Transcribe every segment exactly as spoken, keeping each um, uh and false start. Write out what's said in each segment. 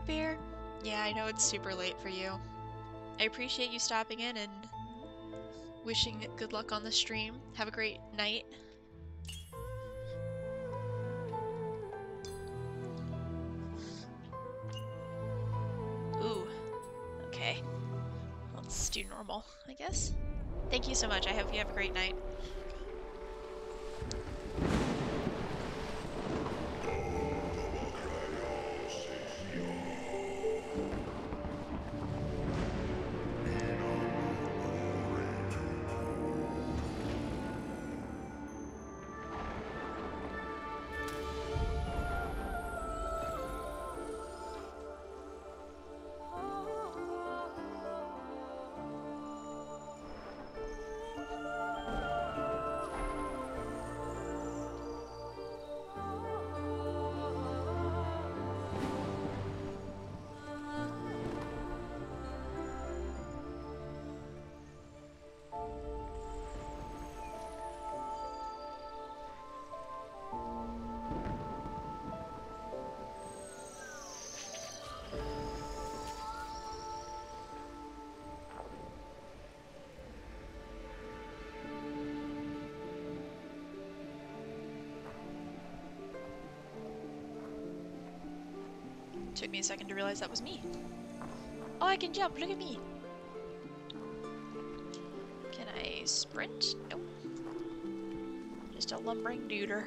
Red Bear. Yeah, I know it's super late for you. I appreciate you stopping in and wishing good luck on the stream. Have a great night. Ooh, okay. Let's do normal, I guess. Thank you so much. I hope you have a great night. Took me a second to realize that was me. Oh, I can jump! Look at me! Can I sprint? Nope. Just a lumbering duder.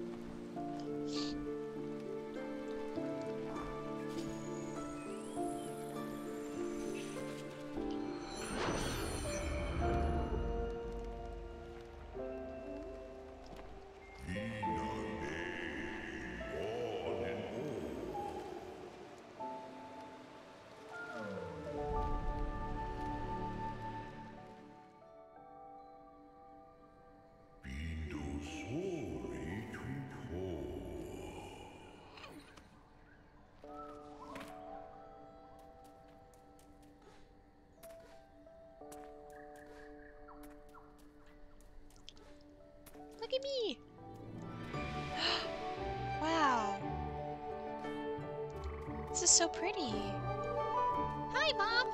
Look at me! Wow. This is so pretty. Hi, Mom!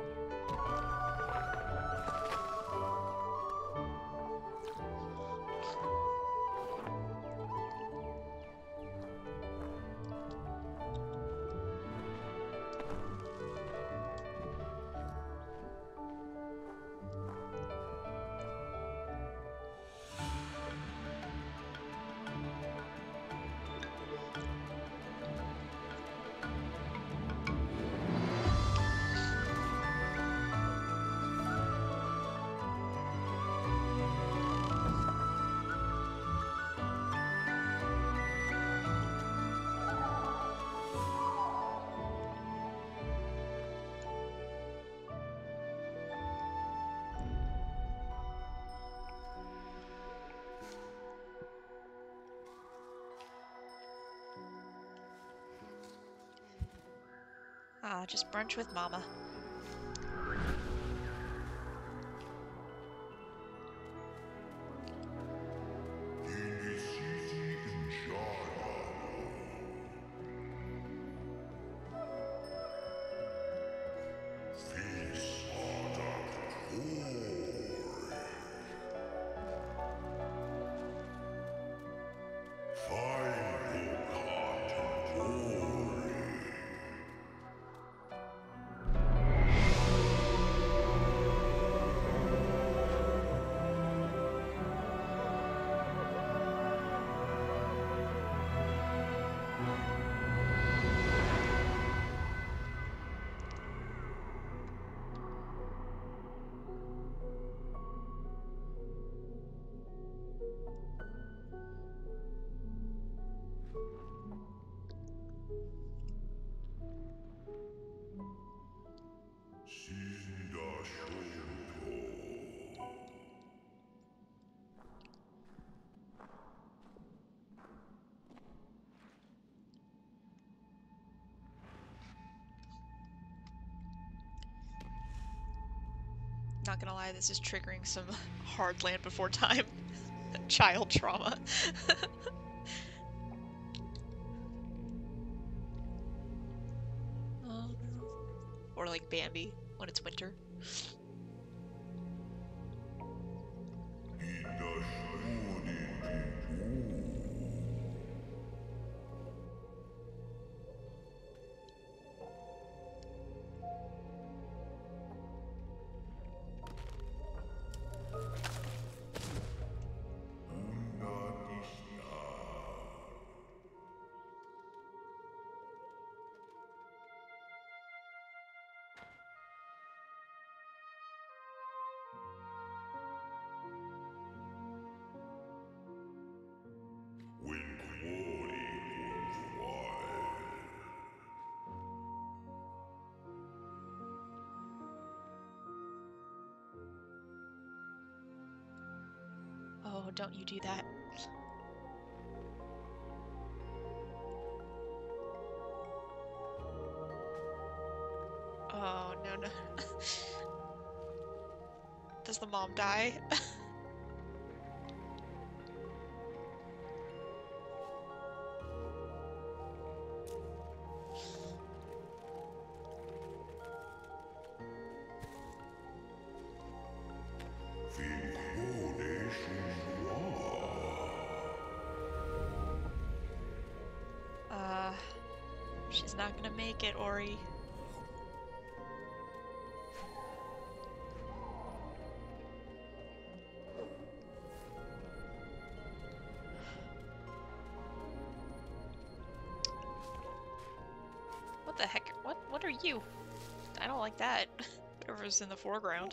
Ah, just brunch with Mama. Not gonna lie, this is triggering some hard Land Before Time child trauma. Bambi when it's winter. Oh, don't you do that. Oh, no, no. Does the mom die? Uh, she's not gonna make it, Ori. What the heck? What? What are you? I don't like that. Whatever's in the foreground.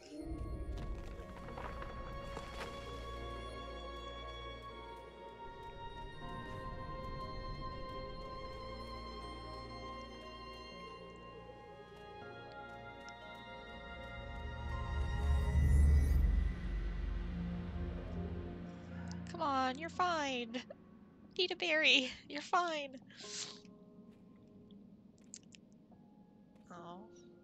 Come on, you're fine. Eat a berry. You're fine. Oh.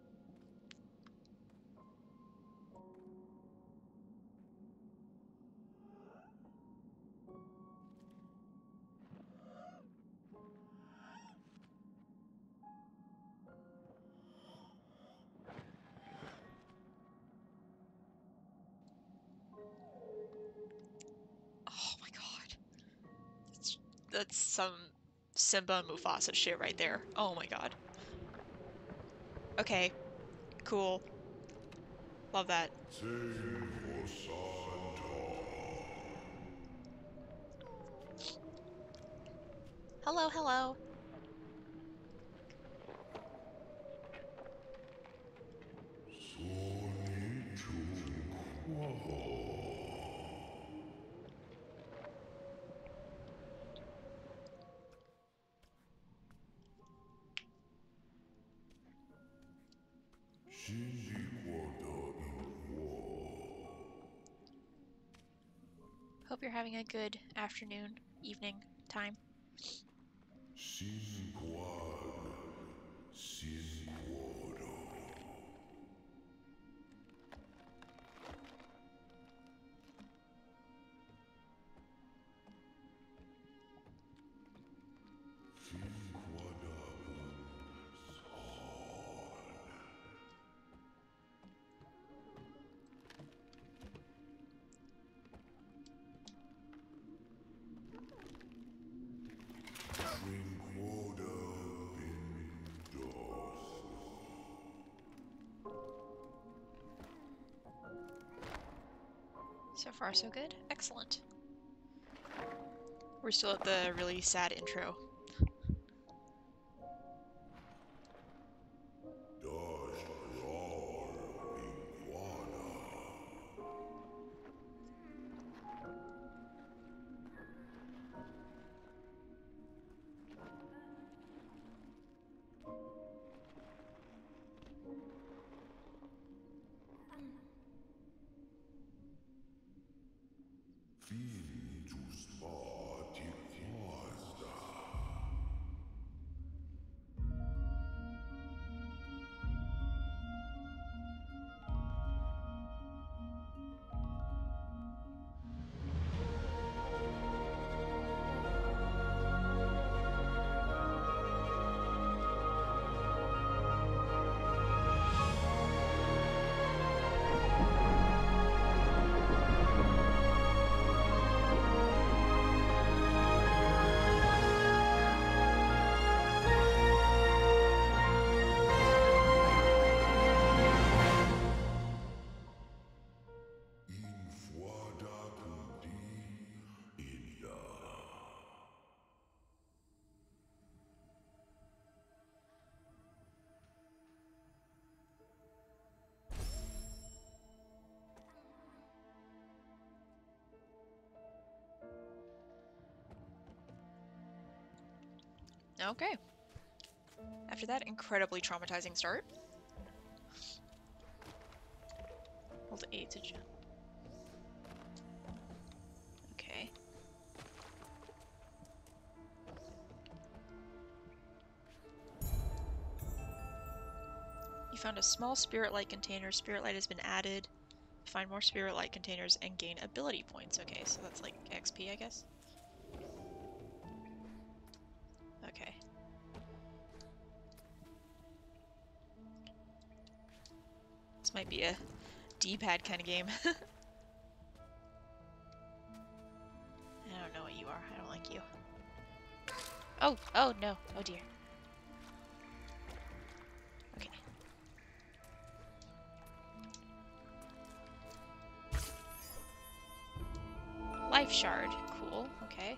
Oh my god. That's, that's some Simba and Mufasa shit right there. Oh my god. Okay. Cool. Love that. Hello, hello. Hope you're having a good afternoon, evening time. So far, so good. Excellent. We're still at the really sad intro. Okay. After that incredibly traumatizing start. Hold A to jump. Okay. You found a small spirit light container. Spirit light has been added. Find more spirit light containers and gain ability points. Okay, so that's like X P, I guess. Okay. This might be a D-pad kind of game. I don't know what you are. I don't like you. Oh, oh no. Oh dear. Okay. Life shard. Cool. Okay.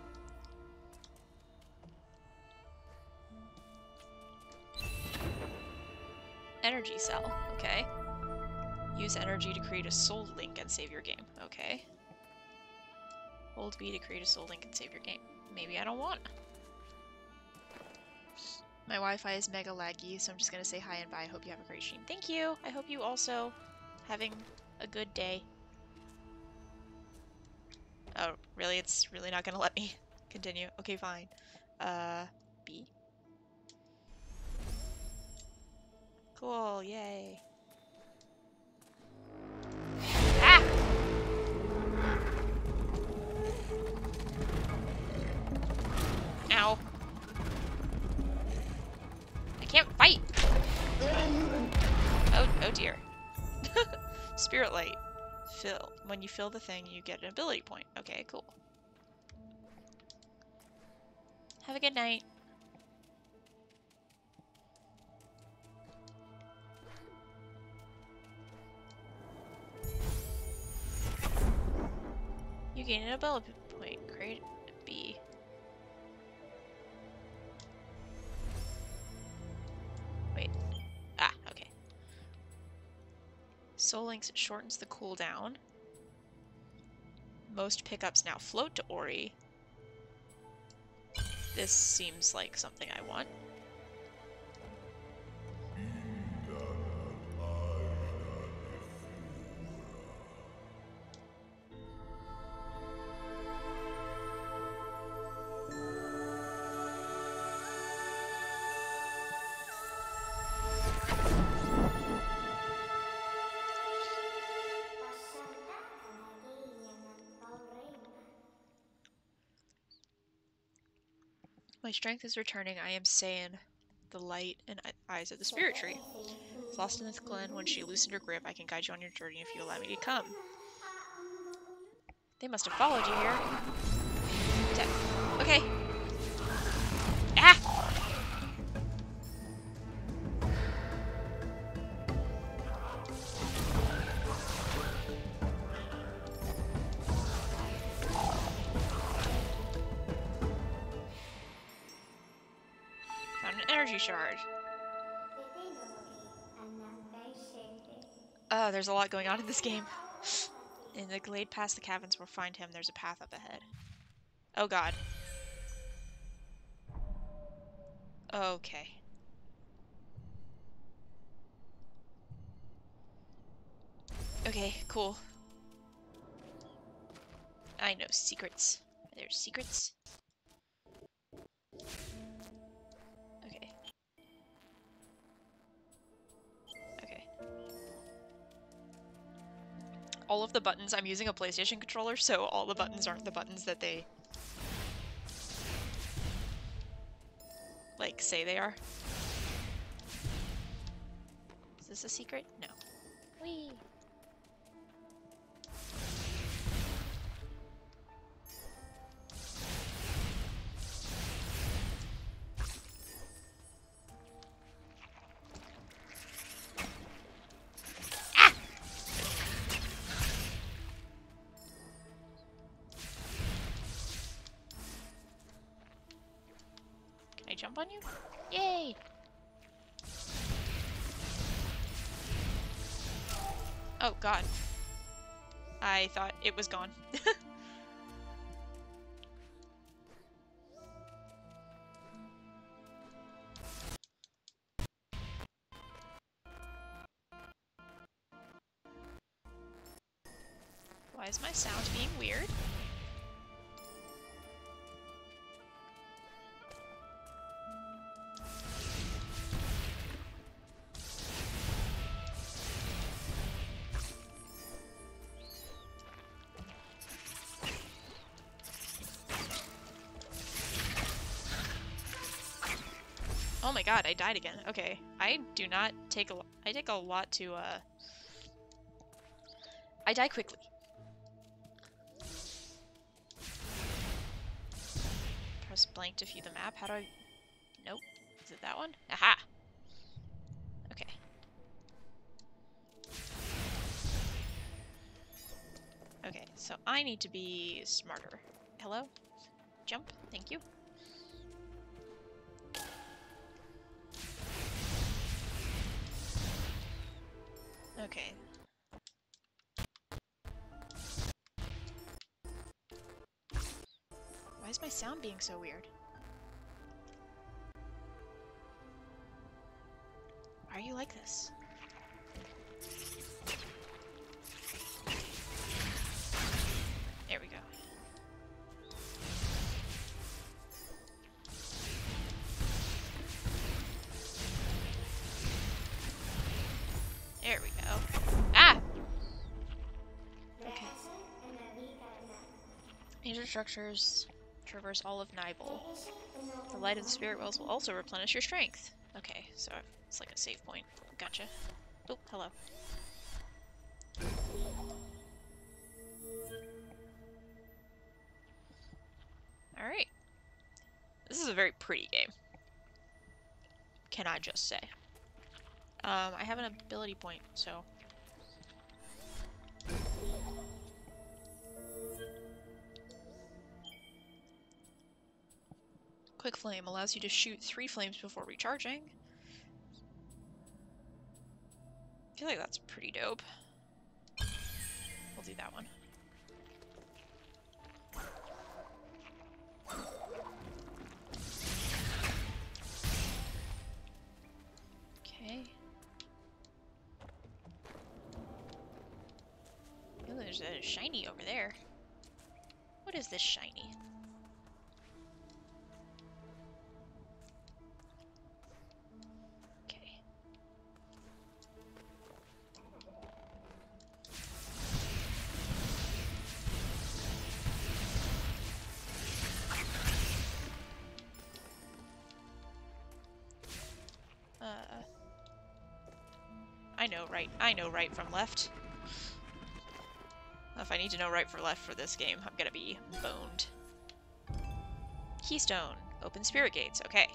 Energy cell. Okay. Use energy to create a soul link and save your game. Okay. Hold B to create a soul link and save your game. Maybe I don't want. My Wi-Fi is mega laggy, so I'm just gonna say hi and bye. I hope you have a great stream. Thank you! I hope you also having a good day. Oh, really? It's really not gonna let me continue? Okay, fine. Uh, B? Cool, yay. Ah! Ow. I can't fight! Oh, oh dear. Spirit light. Fill. When you fill the thing, you get an ability point. Okay, cool. Have a good night. You gain an ability point. Create B. Wait. Ah, okay. Soul Links shortens the cooldown. Most pickups now float to Ori. This seems like something I want. My strength is returning. I am Saiyan, the light and eyes of the spirit tree. It's lost in this glen. When she loosened her grip, I can guide you on your journey if you allow me to come. They must have followed you here. Dead. Okay. Ah! Found an energy shard. Oh, there's a lot going on in this game. In the glade past the caverns, we'll find him. There's a path up ahead. Oh god. Okay. Okay, cool. I know secrets. There's secrets. Okay. Okay. All of the buttons, I'm using a PlayStation controller, so all the buttons aren't the buttons that they, like, say they are. Is this a secret? No. Whee! Jump on you? Yay! Oh god. I thought it was gone. Why is my sound being weird? Oh my god, I died again. Okay, I do not take a lot. I take a lot to, uh... I die quickly. Press blank to view the map. How do I... Nope. Is it that one? Aha! Okay. Okay, so I need to be smarter. Hello? Jump. Thank you. Okay. Why is my sound being so weird? Why are you like this? There we go. There we go. Ah! Okay. Major structures traverse all of Nibel. The light of the spirit wells will also replenish your strength. Okay, so it's like a save point. Gotcha. Oh, hello. Alright. This is a very pretty game. Can I just say. Um, I have an ability point, so... Quick Flame allows you to shoot three flames before recharging. I feel like that's pretty dope. We'll do that one. Okay. Oh, there's a shiny over there. What is this shiny? Okay. Uh, I know right. I know right from left. If I need to know right for left for this game, I'm gonna be boned. Keystone. Open spirit gates. Okay.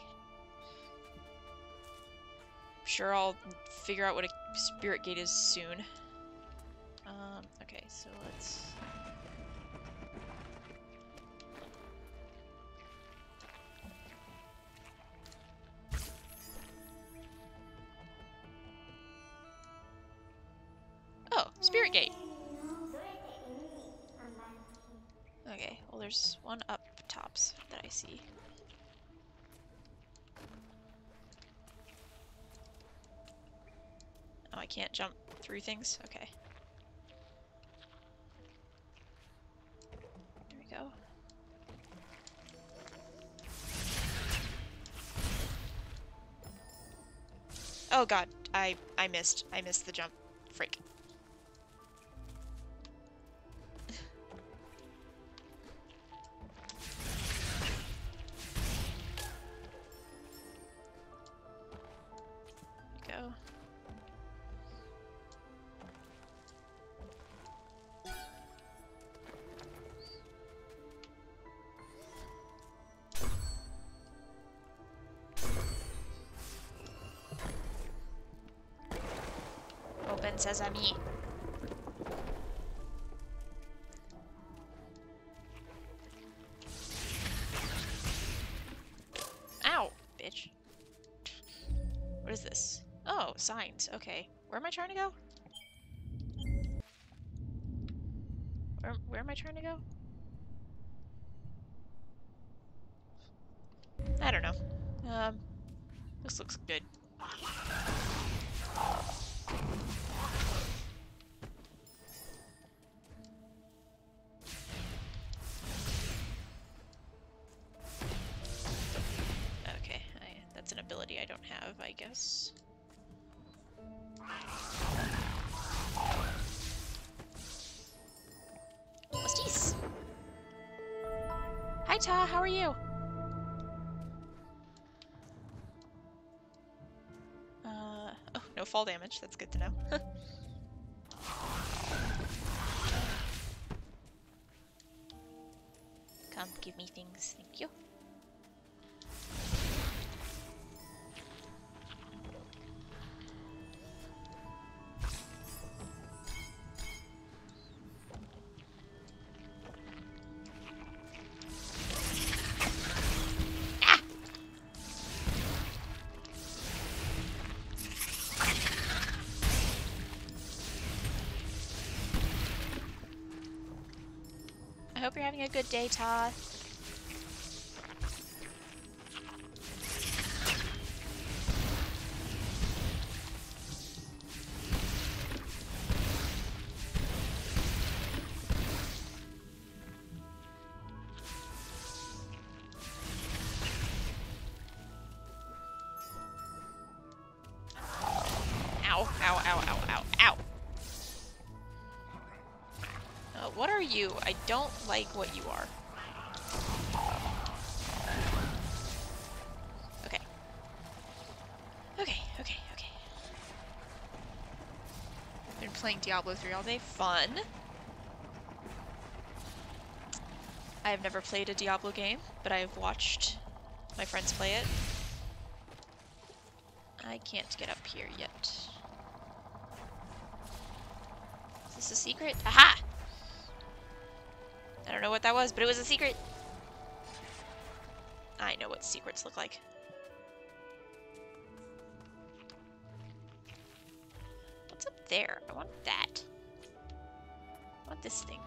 Sure, I'll figure out what a spirit gate is soon. Um, okay, so let's... Oh, spirit gate! Okay, well there's one up tops that I see. Oh, I can't jump through things? Okay. There we go. Oh god, I I missed. I missed the jump. Freak. Go. Open sesame. Ow, bitch. What is this? Oh, signs. Okay. Where am I trying to go? Where, where am I trying to go? I don't know. Um, this looks good. Ta. How are you? Uh, oh, no fall damage. That's good to know. Come, give me things. Thank you. I hope you're having a good day, Todd. Ow, ow, ow, ow, ow, ow. Uh, what are you? I don't like what you are. Okay. Okay, okay, okay. Been playing Diablo three all day. Fun. I have never played a Diablo game, but I have watched my friends play it. I can't get up here yet. Is this a secret? Aha! I don't know what that was, but it was a secret. I know what secrets look like. What's up there? I want that. I want this thing.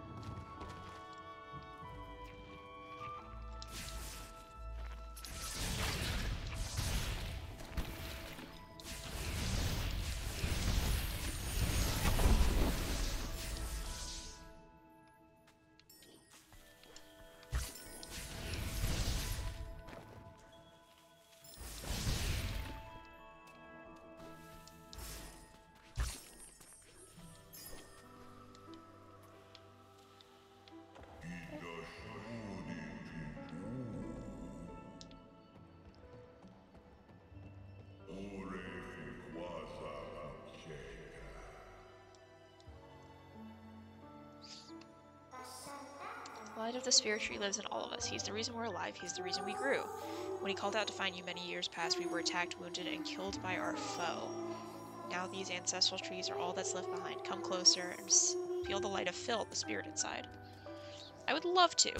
The light of the spirit tree lives in all of us. He's the reason we're alive. He's the reason we grew. When he called out to find you many years past, we were attacked, wounded, and killed by our foe. Now these ancestral trees are all that's left behind. Come closer and feel the light of Phil, the spirit inside. I would love to.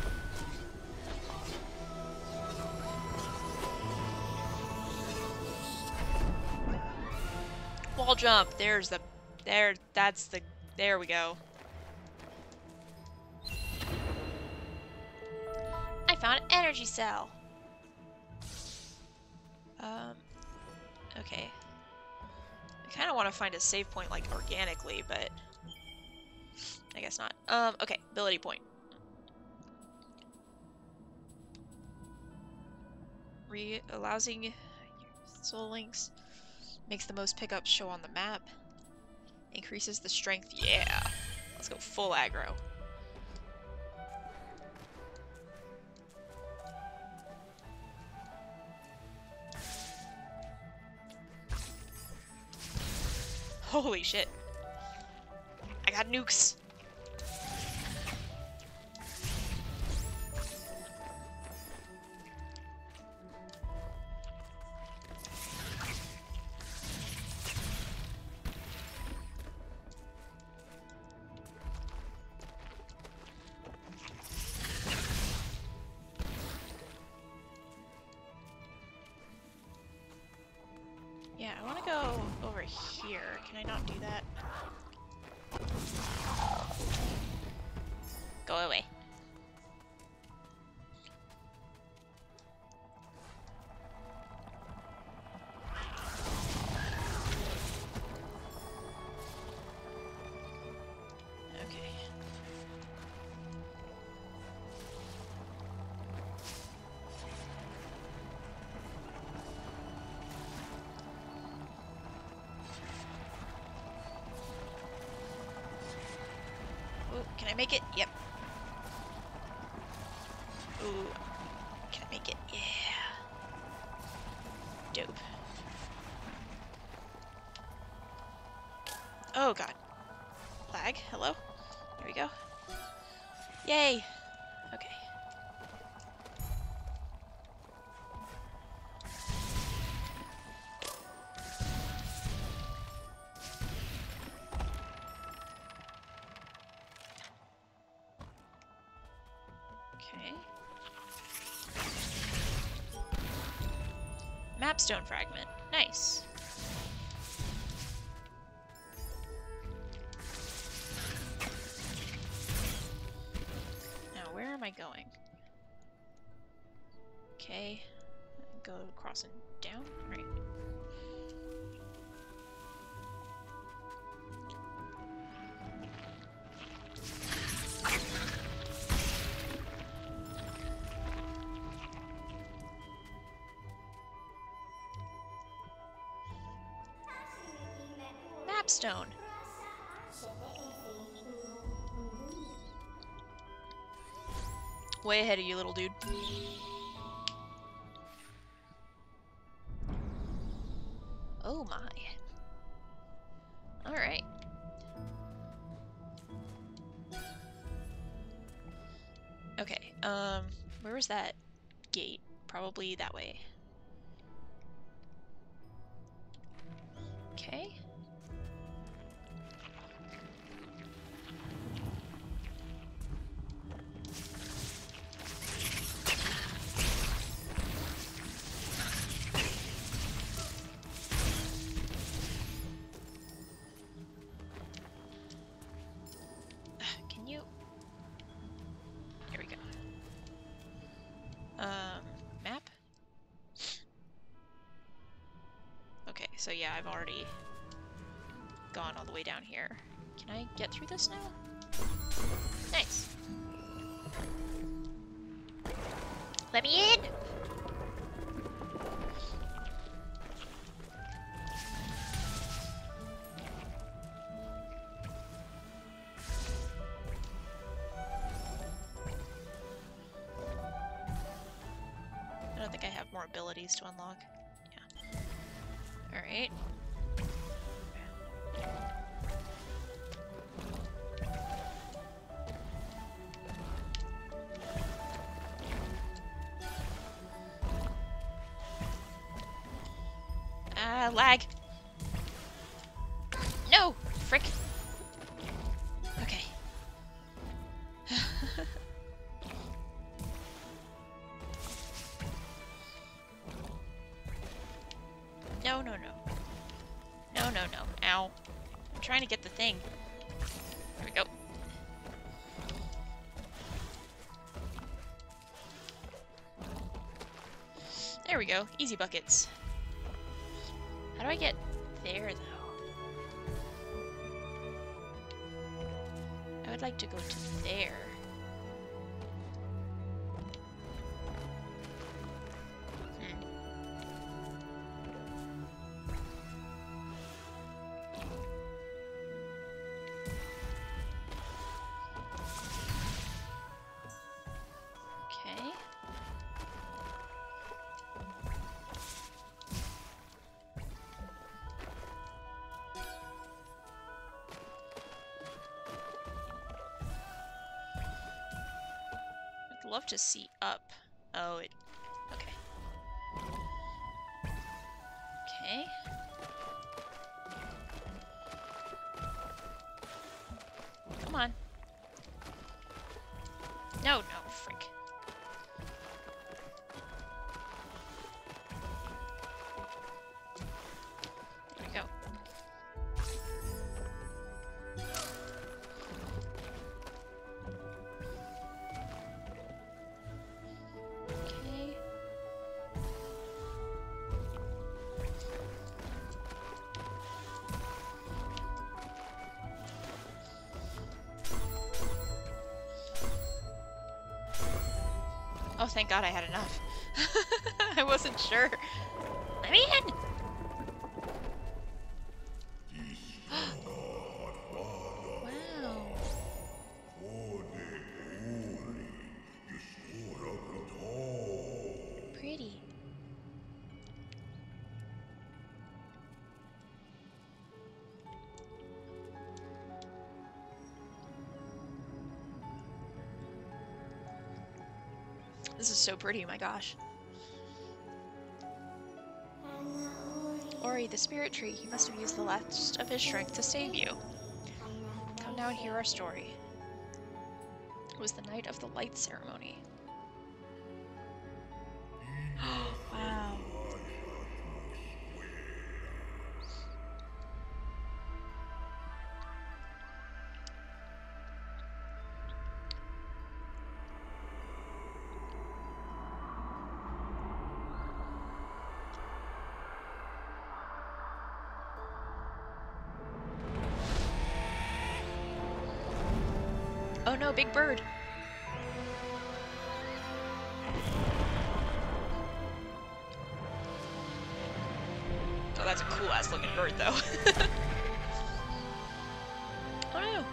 Wall jump. There's the... There. That's the... There we go. I found an energy cell. Um, okay. I kind of want to find a save point, like, organically, but I guess not. Um, okay, ability point. Re allousing soul links. Makes the most pickups show on the map. Increases the strength. Yeah. Let's go full aggro. Holy shit. I got nukes. Yeah, I want to go over here. Can I not do that? Go away. Okay. Ooh, can I make it? Yep. Ooh. Can I make it? Yeah. Dope. Oh god. Lag? Hello? There we go. Yay! Okay. Okay. Mapstone fragment. Nice. Now, where am I going? Okay. Go across and down. Right. Mapstone. Way ahead of you, little dude. Oh my. Alright. Okay, um, where was that gate? Probably that way. Okay. Can you... There we go. Um, map? Okay, so yeah, I've already gone all the way down here. Can I get through this now? Nice. Let me in! I don't think I have more abilities to unlock. Yeah. Alright. Ah, lag. No! Frick. Okay. No, no, no. No, no, no. Ow. I'm trying to get the thing. There we go. There we go. Easy buckets. How do I get there, though? I would like to go to there. Hmm. Okay. I'd love to see up. Oh, it... Okay. Okay. Come on. No, no, frick. There we go. Okay. Oh, thank God I had enough. I wasn't sure. Let me in! Wow. This is so pretty, my gosh. Ori, the spirit tree. He must have used the last of his strength to save you. Come now and hear our story. It was the night of the light ceremony. Wow. Oh no, big bird! Oh, that's a cool ass looking bird though. Oh no!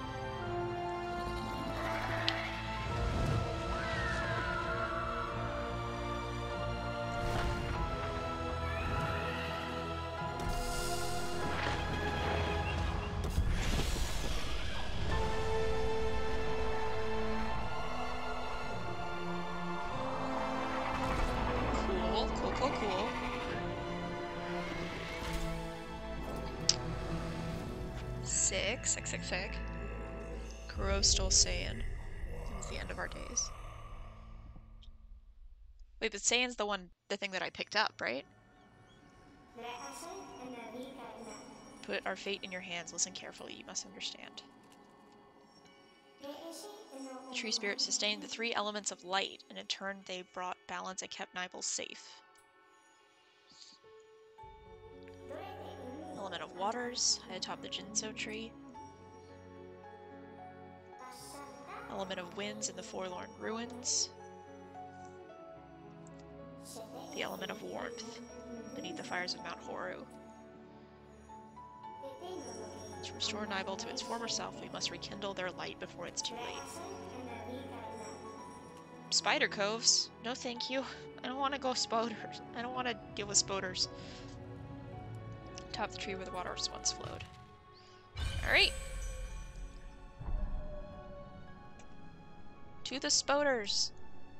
Cool, cool, cool, cool. Sick, sick, sick, sick. Kuro stole Saiyan. Since the end of our days. Wait, but Saiyan's the one, the thing that I picked up, right? Put our fate in your hands. Listen carefully. You must understand. The tree spirit sustained the three elements of light, and in turn they brought balance and kept Nibel safe. Element of waters, high atop the Jinso tree. Element of winds in the forlorn ruins. The element of warmth, beneath the fires of Mount Horu. To restore Nibel to its former self, we must rekindle their light before it's too late. Spider coves? No thank you. I don't want to go spoders. I don't want to deal with spoders. Top the tree where the waters once flowed. Alright. To the spoders.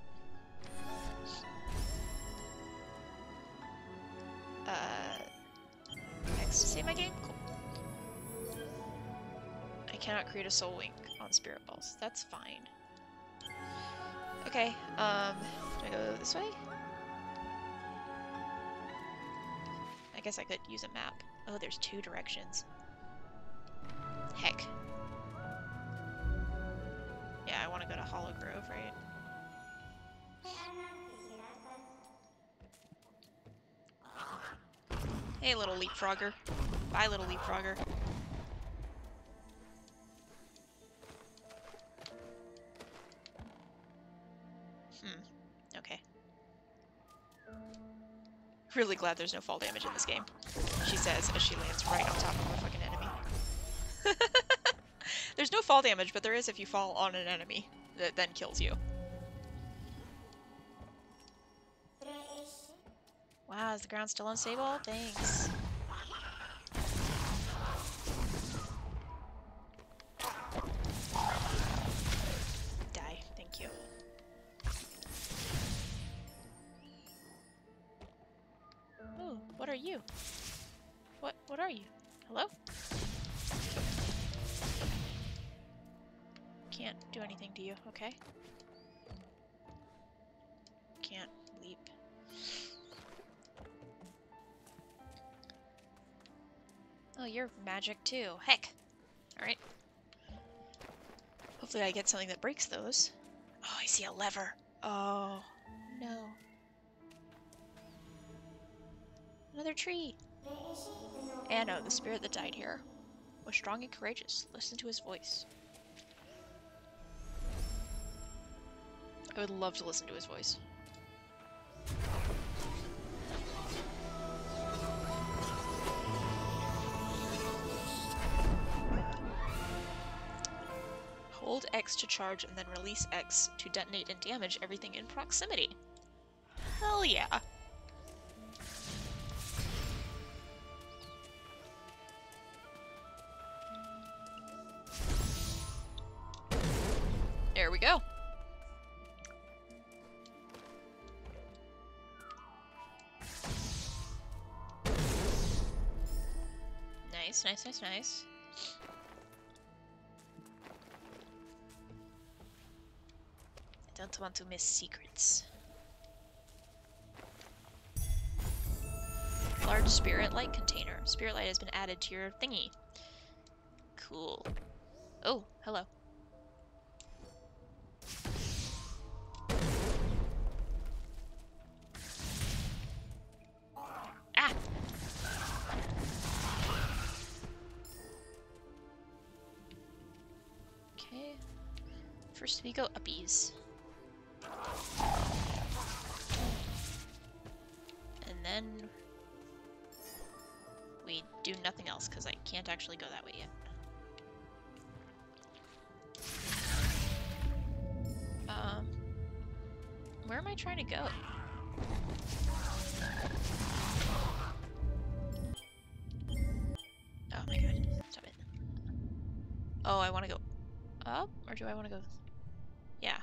Uh, X to save my game? Cool. I cannot create a soul wink on spirit balls. That's fine. Okay, um, do I go this way? I guess I could use a map. Oh, there's two directions. Heck. Yeah, I want to go to Hollow Grove, right? Hey, little leapfrogger. Bye, little leapfrogger. Hmm. Okay. Really glad there's no fall damage in this game, she says as she lands right on top of a fucking enemy. There's no fall damage, but there is if you fall on an enemy that then kills you. Wow, is the ground still unstable? Thanks. Die. Thank you. Oh, what are you? What, what are you? Hello? Can't do anything to you, okay? Can't leap. Oh, you're magic too. Heck! Alright. Hopefully I get something that breaks those. Oh, I see a lever. Oh, no. Another tree! Anno, the spirit that died here, was strong and courageous. Listen to his voice. I would love to listen to his voice. Hold X to charge and then release X to detonate and damage everything in proximity. Hell yeah! There we go. Nice, nice, nice, nice. I don't want to miss secrets. Large spirit light container. Spirit light has been added to your thingy. Cool. Oh, hello. Ah! Okay. First we go uppies. And then we do nothing else because I can't actually go that way yet. Um, where am I trying to go? Oh my god, stop it. Oh, I want to go up? Or do I want to go... Yeah.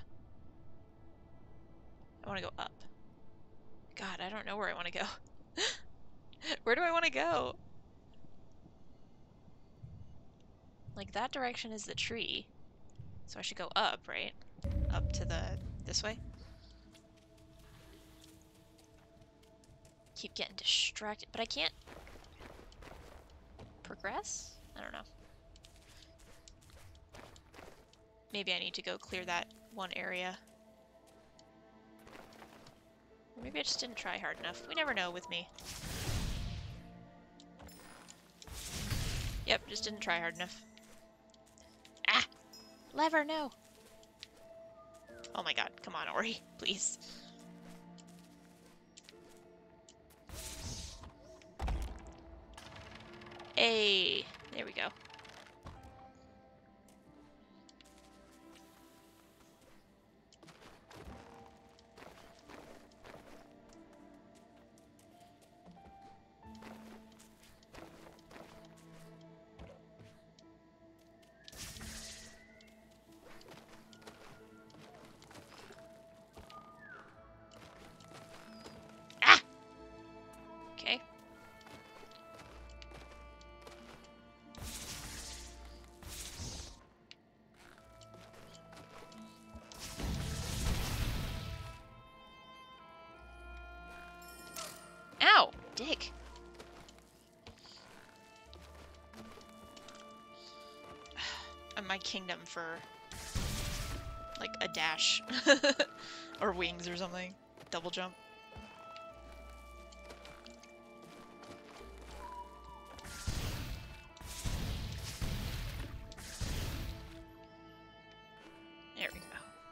I want to go up. God, I don't know where I want to go. Where do I want to go? Like, that direction is the tree. So I should go up, right? Up to the... this way? Keep getting distracted. But I can't... progress? I don't know. Maybe I need to go clear that one area. Or maybe I just didn't try hard enough. We never know with me. Yep, just didn't try hard enough. Ah! Lever, no! Oh my god, come on, Ori, please. Hey, there we go. Dick. And my kingdom for like a dash or wings or something. Double jump. There we go.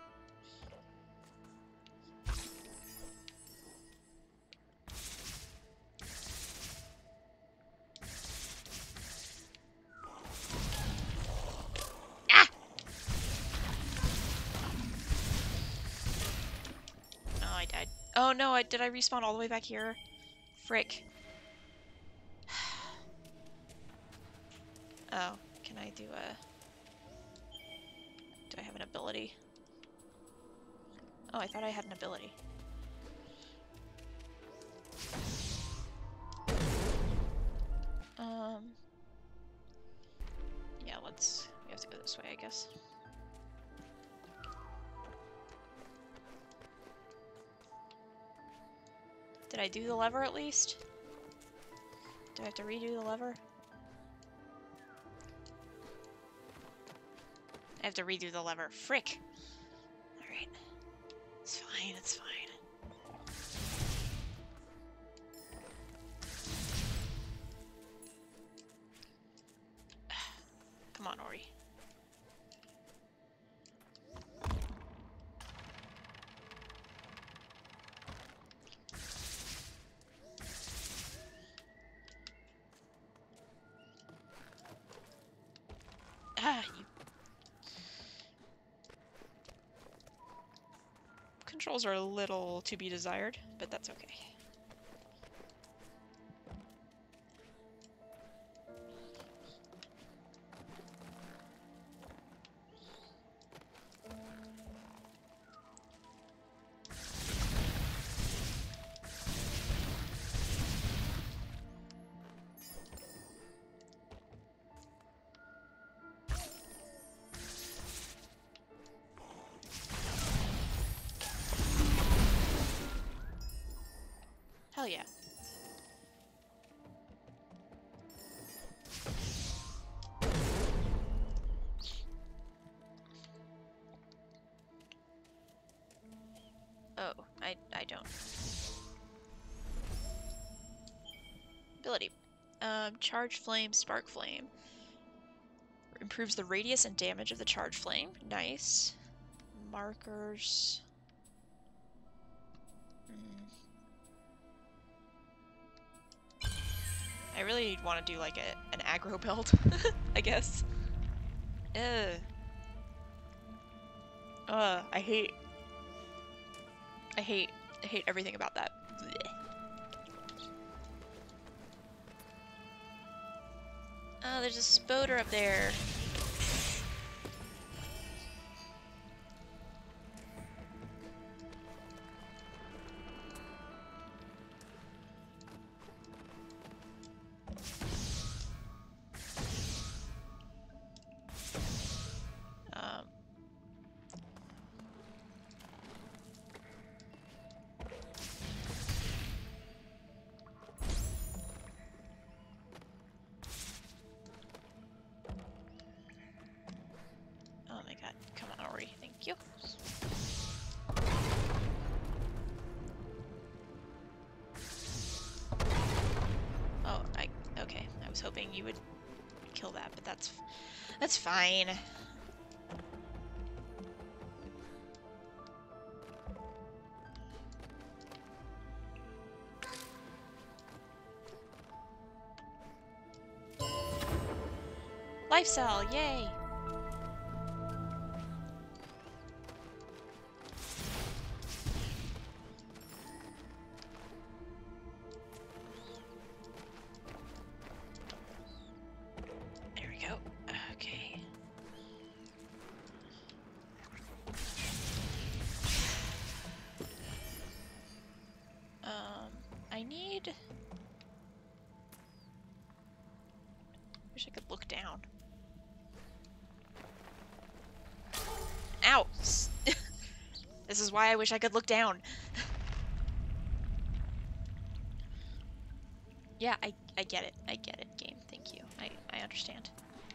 Oh no, I, did I respawn all the way back here? Frick. Oh, can I do a... Do I have an ability? Oh, I thought I had an ability. Um... Yeah, let's... We have to go this way, I guess. Did I do the lever at least? Do I have to redo the lever? I have to redo the lever. Frick! Alright. It's fine, it's fine. Come on, Ori. Ah, you... Controls are a little to be desired, but that's okay. Hell yeah. Oh, I, I don't. Ability. Um, charge flame, spark flame. Improves the radius and damage of the charge flame. Nice. Markers. Hmm. I really want to do like a, an aggro build, I guess. Ugh. Ugh, I hate... I hate... I hate everything about that. Blech. Oh, there's a spoder up there. Um... Oh my god, come on already, thank you. Oh, I, okay, I was hoping you would kill that, but that's, that's fine. Life cell, yay! There we go. Okay. Um, I need... Wish I could look down. Ow! This is why I wish I could look down. Yeah, I, I get it. I get it, game. Thank you. I, I understand.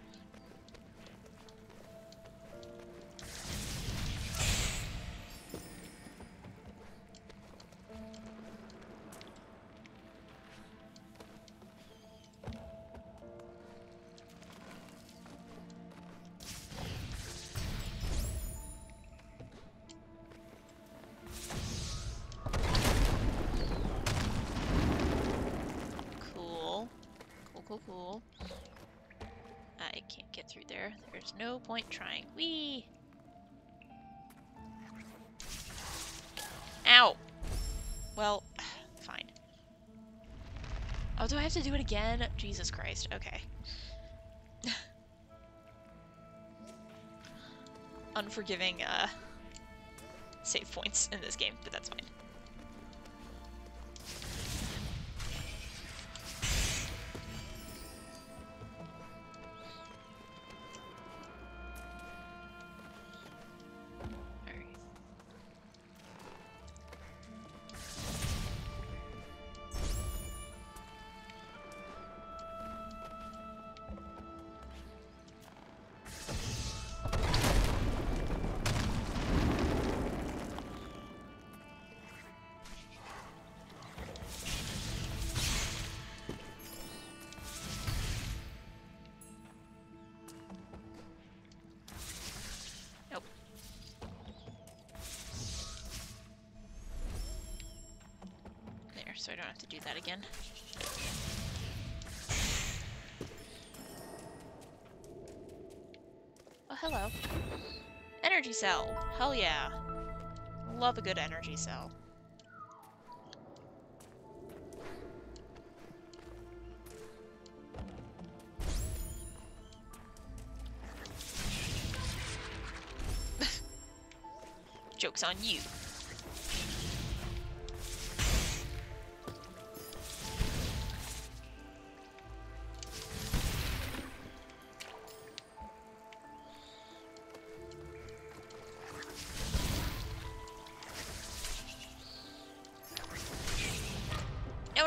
Cool. Cool, cool, cool. I can't get through there. There's no point trying. Whee! Ow! Well, fine. Oh, do I have to do it again? Jesus Christ. Okay. Unforgiving, uh, save points in this game, but that's fine. Nope. There, so I don't have to do that again. Oh, hello. Energy cell! Hell yeah. Love a good energy cell. Joke's on you.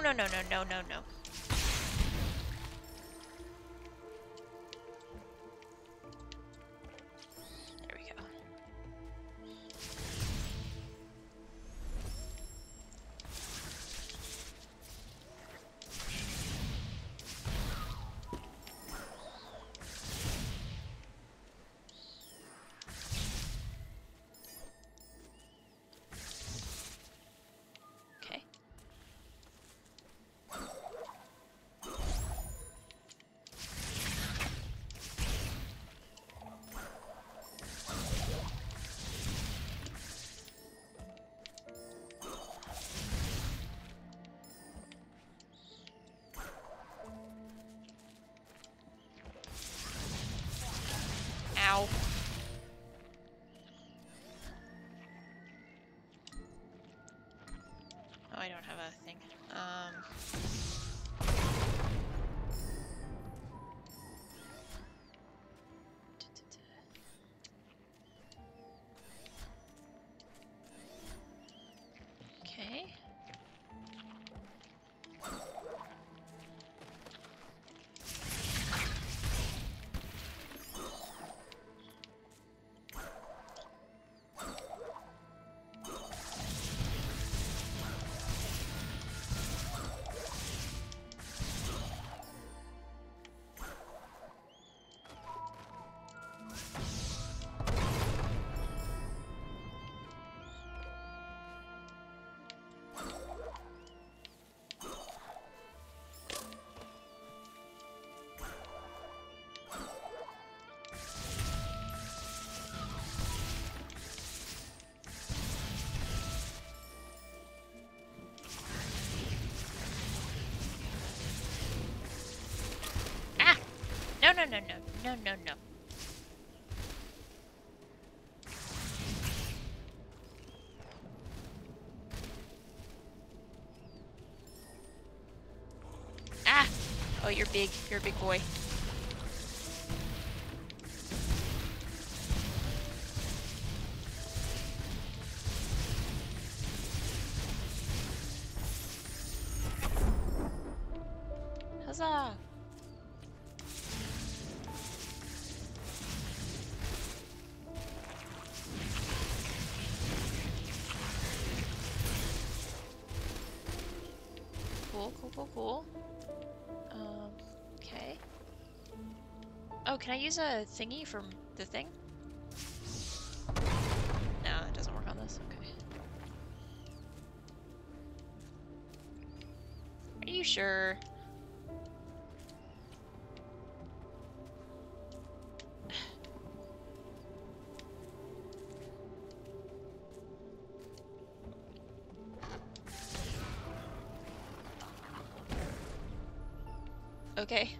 no, no, no, no, no, no. There we go. Okay. Ow. Oh, I don't have a thing. Um... Okay. Ah! No, no, no, no, no, no, no. Ah! Oh, you're big. You're a big boy. Huzzah! Cool, cool, cool, cool. Um, okay. Oh, can I use a thingy from the thing? No, it doesn't work on this. Okay. Are you sure? Okay.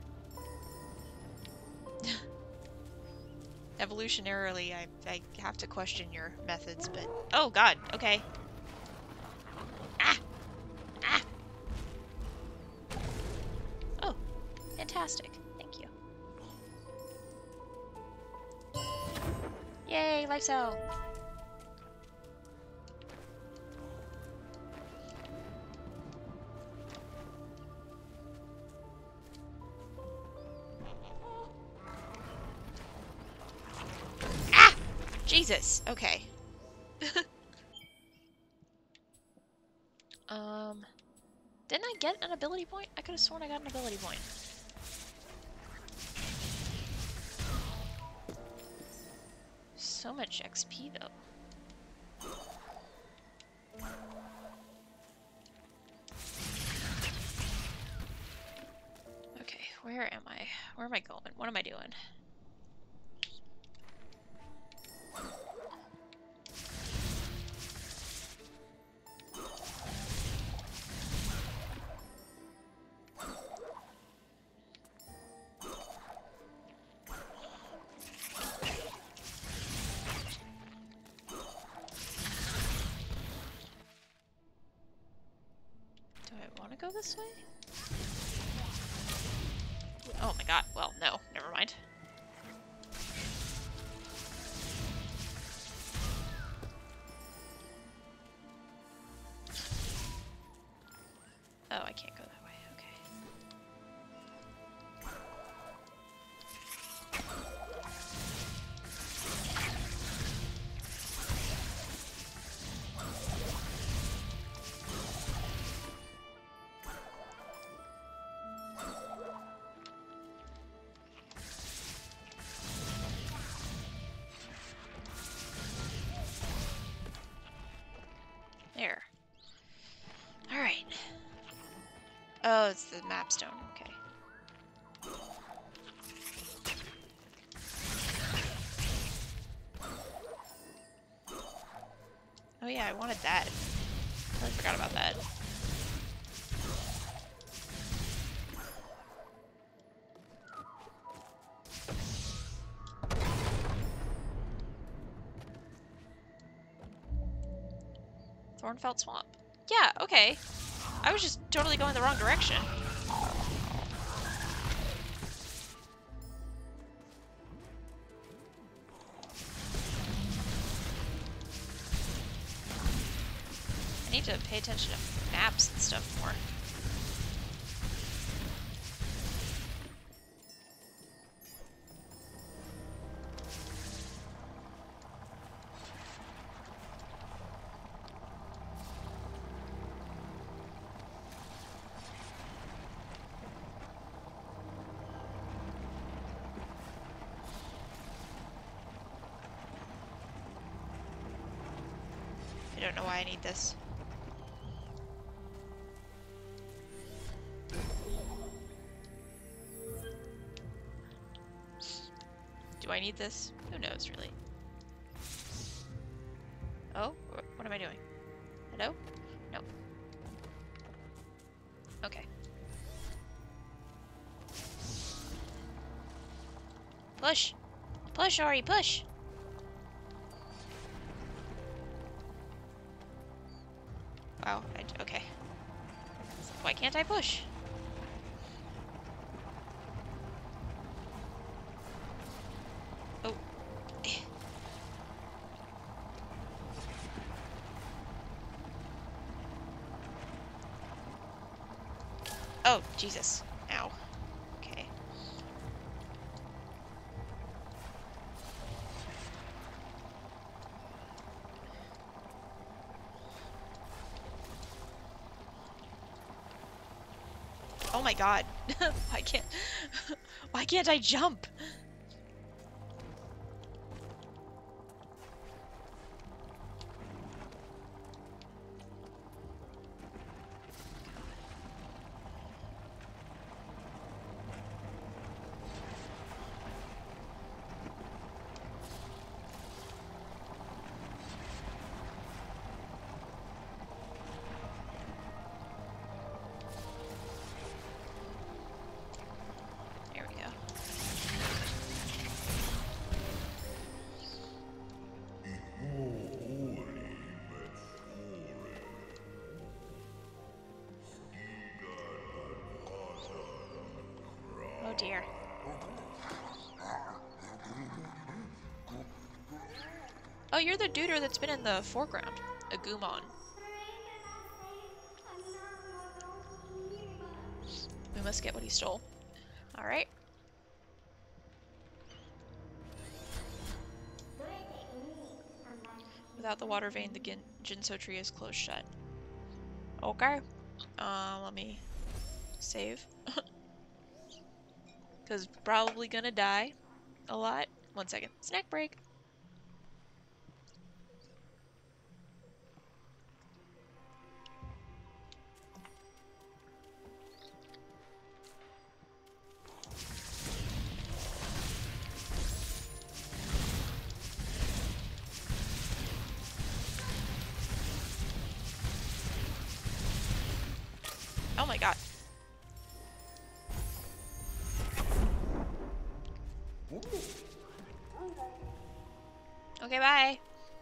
Evolutionarily, I, I have to question your methods, but... Oh, God, okay. Ah! Ah! Oh, fantastic. Thank you. Yay, life cell! Jesus, okay. um, didn't I get an ability point? I could have sworn I got an ability point. So much X P, though. Okay, where am I? Where am I going? What am I doing? Go this way? Oh my god, well, no, never mind. Oh, I can't go redstone. Okay. Oh yeah, I wanted that. I forgot about that. Thornfelt Swamp. Yeah, okay. I was just totally going the wrong direction. I need to pay attention to maps and stuff more. I don't know why I need this. Do I need this? Who knows, really? Oh, what am I doing? Hello? No. Okay. Push! Push, Ori, push! Wow, I, okay. Why can't I push? Oh. Oh, Jesus. Ow. Okay. Oh my god. Why can't... Why can't I jump? Oh dear. Oh, you're the duder that's been in the foreground. Agumon. We must get what he stole. Alright. Without the water vein, the Gin Jinso tree is closed shut. Okay. Um, let me save. Because probably gonna die a lot. One second. Snack break. Oh my god. Okay, bye.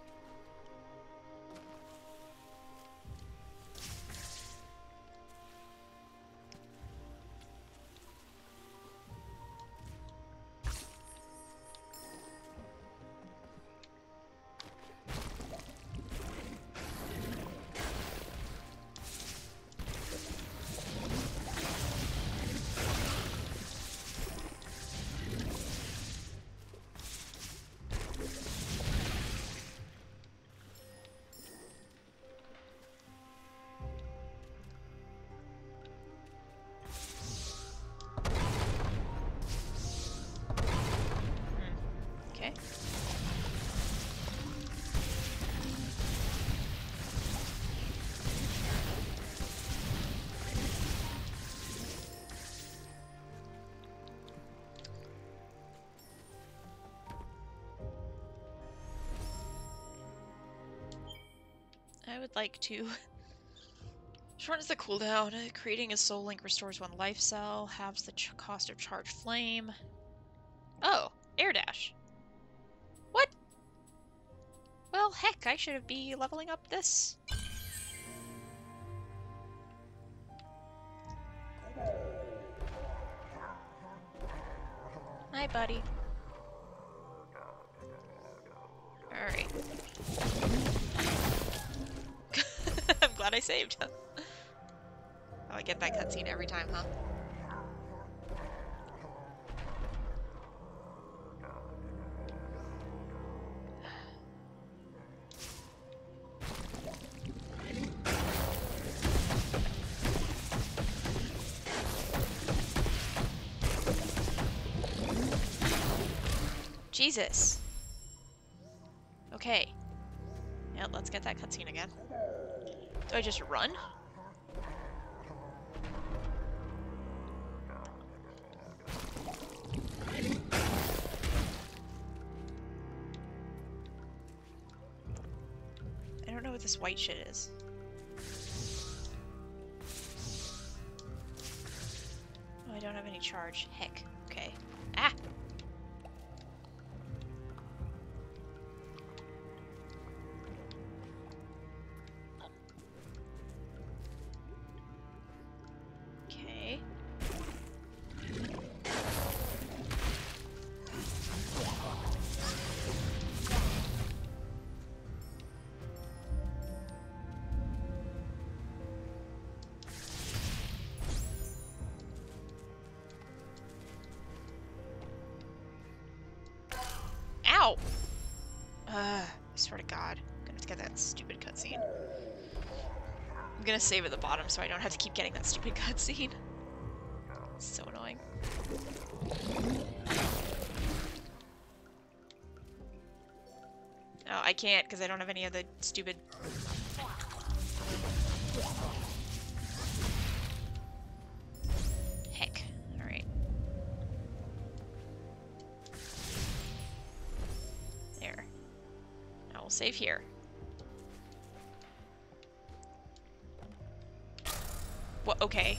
Okay. would like to... Shortens the cooldown. Creating a soul link restores one life cell. Halves the ch cost of charge flame. Oh, air dash. What? Well, heck, I should be leveling up this. Hi, buddy. Alright. I'm glad I saved. Oh, I get that cutscene every time, huh? Jesus. Okay. Yeah, let's get that cutscene again. Do I just run? I don't know what this white shit is. Oh, I don't have any charge. Heck. Okay. Ah! Ow! Uh, I swear to God. I'm gonna have to get that stupid cutscene. I'm gonna save at the bottom so I don't have to keep getting that stupid cutscene. It's so annoying. Oh, I can't because I don't have any of the stupid... Heck. Alright. There. Now we'll save here. What? Okay.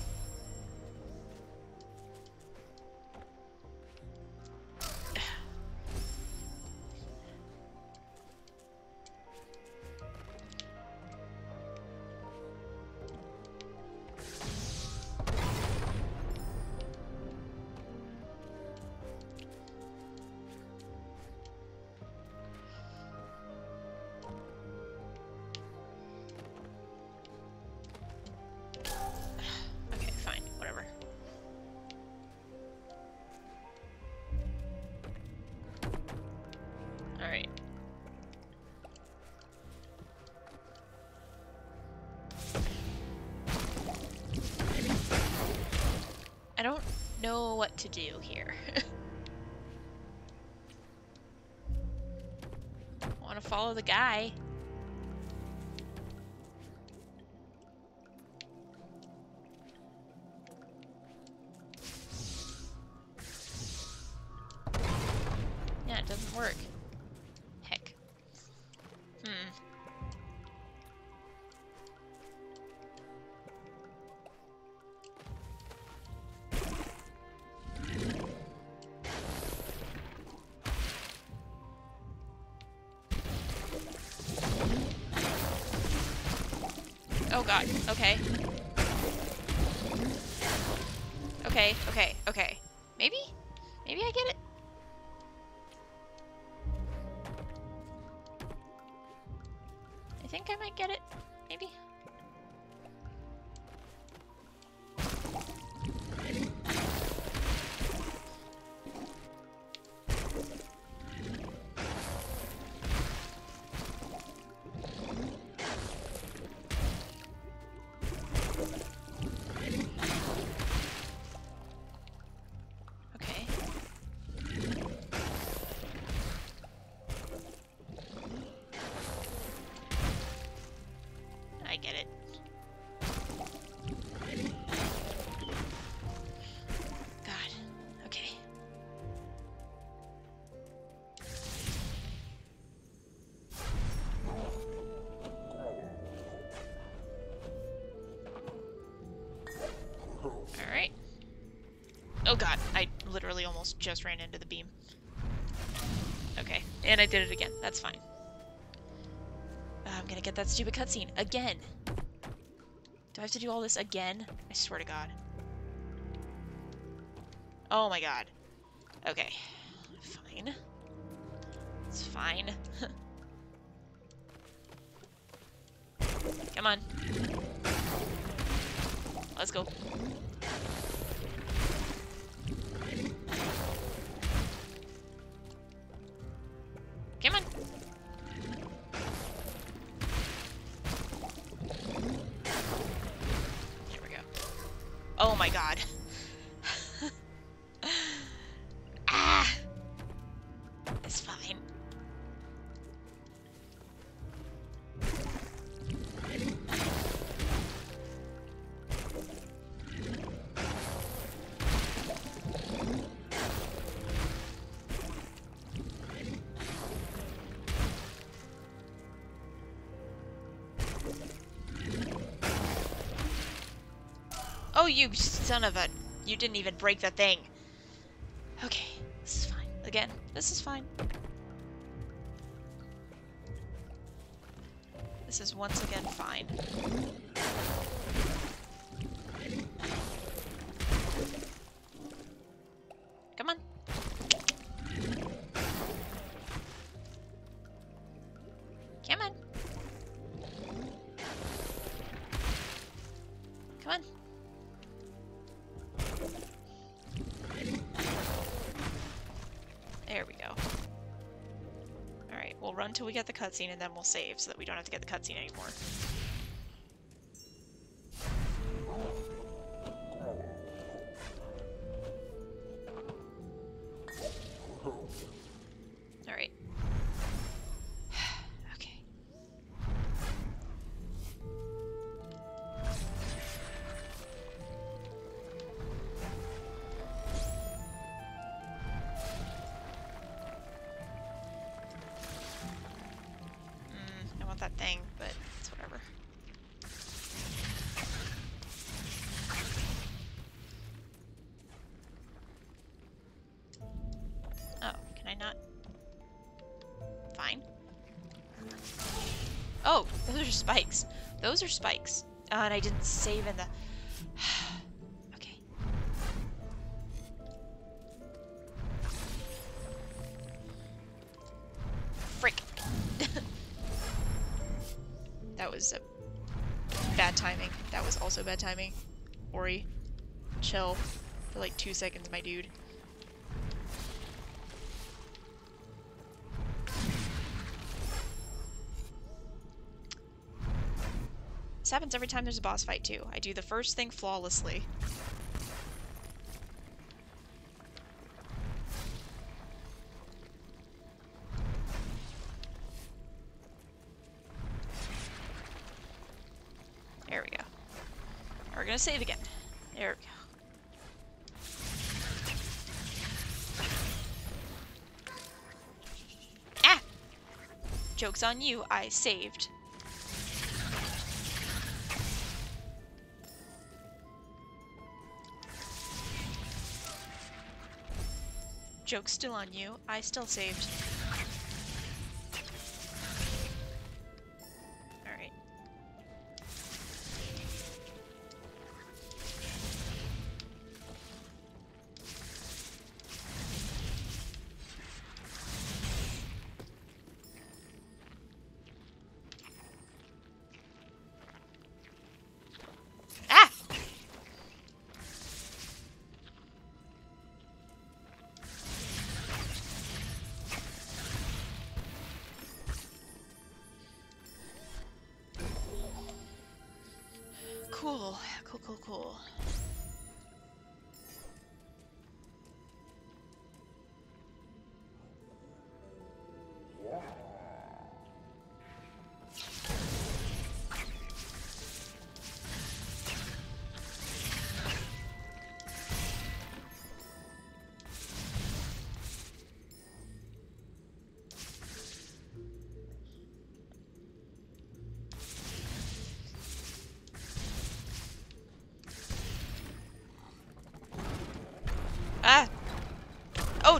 I don't know what to do here. Want to follow the guy. Yeah, it doesn't work. Heck. Hmm. Oh god, okay. Okay, okay, okay. Maybe? Maybe I get it? I think I might get it. Maybe? Oh god, I literally almost just ran into the beam. Okay, and I did it again. That's fine. Uh, I'm gonna get that stupid cutscene again. Do I have to do all this again? I swear to God. Oh my god. Okay. Fine. It's fine. Come on. Let's go. Come on. Here we go. Oh my god. Ah! It's fine. Oh, you son of a... You didn't even break the thing. Okay, this is fine. Again, this is fine. This is once again fine. Come on. Come on. Come on. There we go. Alright, we'll run till we get the cutscene and then we'll save so that we don't have to get the cutscene anymore. Alright. Okay. That thing, but it's whatever. Oh, can I not? Fine. Oh, those are spikes. Those are spikes. Oh, and I didn't save in the... Okay. Frick. That was a bad timing. That was also bad timing. Ori, chill for like two seconds, my dude. This happens every time there's a boss fight too. I do the first thing flawlessly. There we go. We're gonna save again. There we go. Ah! Joke's on you, I saved. Joke's still on you, I still saved. Cool, cool, cool, cool.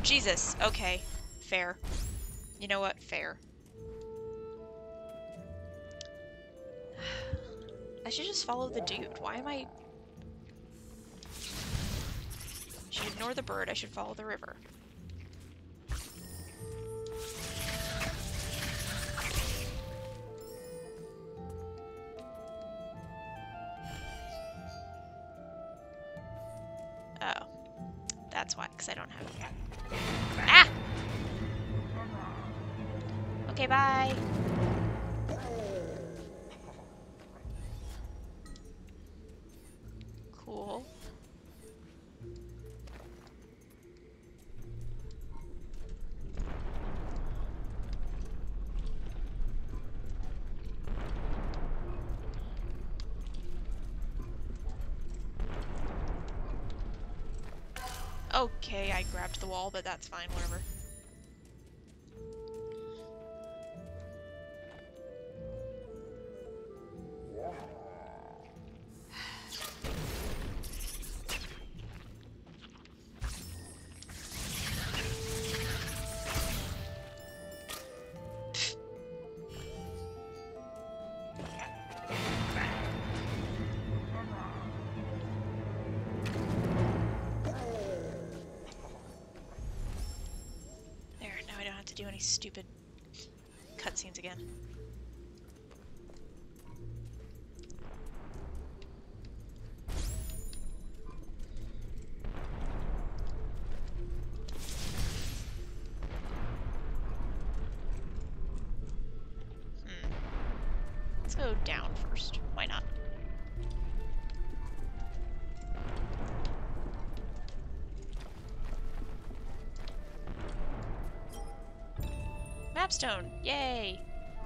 Jesus. Okay. Fair. You know what? Fair. I should just follow the dude. Why am I... I should ignore the bird. I should follow the river. Oh. That's why, because I don't have it. Ah! Okay, bye! Cool. Okay, I grabbed the wall, but that's fine, whatever. To do any stupid cutscenes again. Hmm. Let's go down first. Why not? Mapstone! Yay!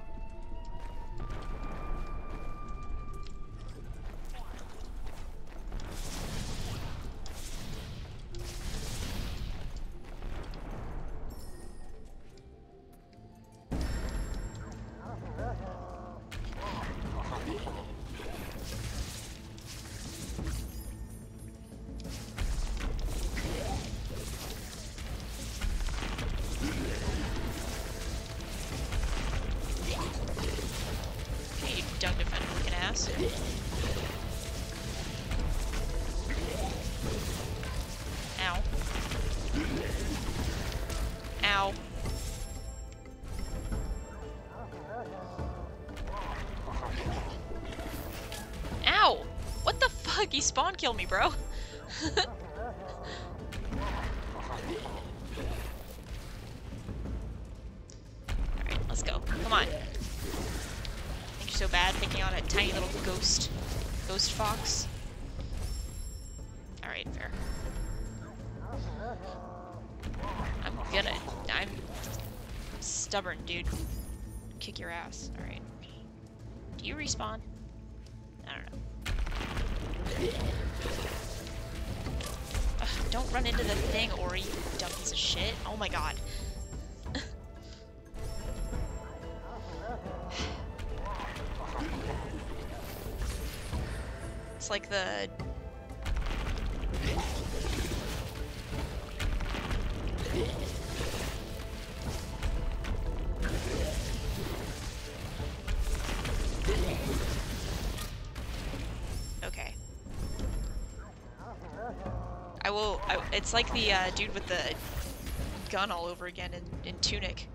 Ow. Ow. Ow! What the fuck? He spawn killed me, bro. Alright, let's go. Come on. Think you're so bad taking on a tiny little ghost ghost fox? Alright, fair. I'm gonna I'm stubborn, dude. Kick your ass. Alright. Do you respawn? I don't know. Ugh, don't run into the thing, Ori, you dumb piece of shit. Oh my god. It's like the... Okay. I will... I, it's like the uh, dude with the gun all over again in, in Tunic.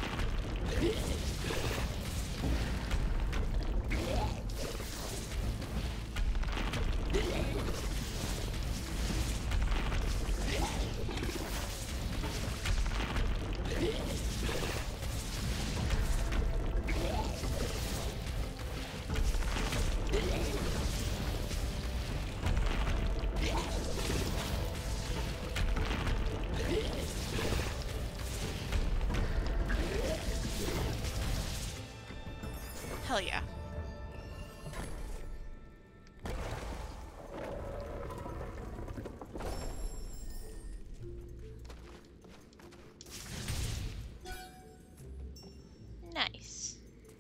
Hell yeah. Nice.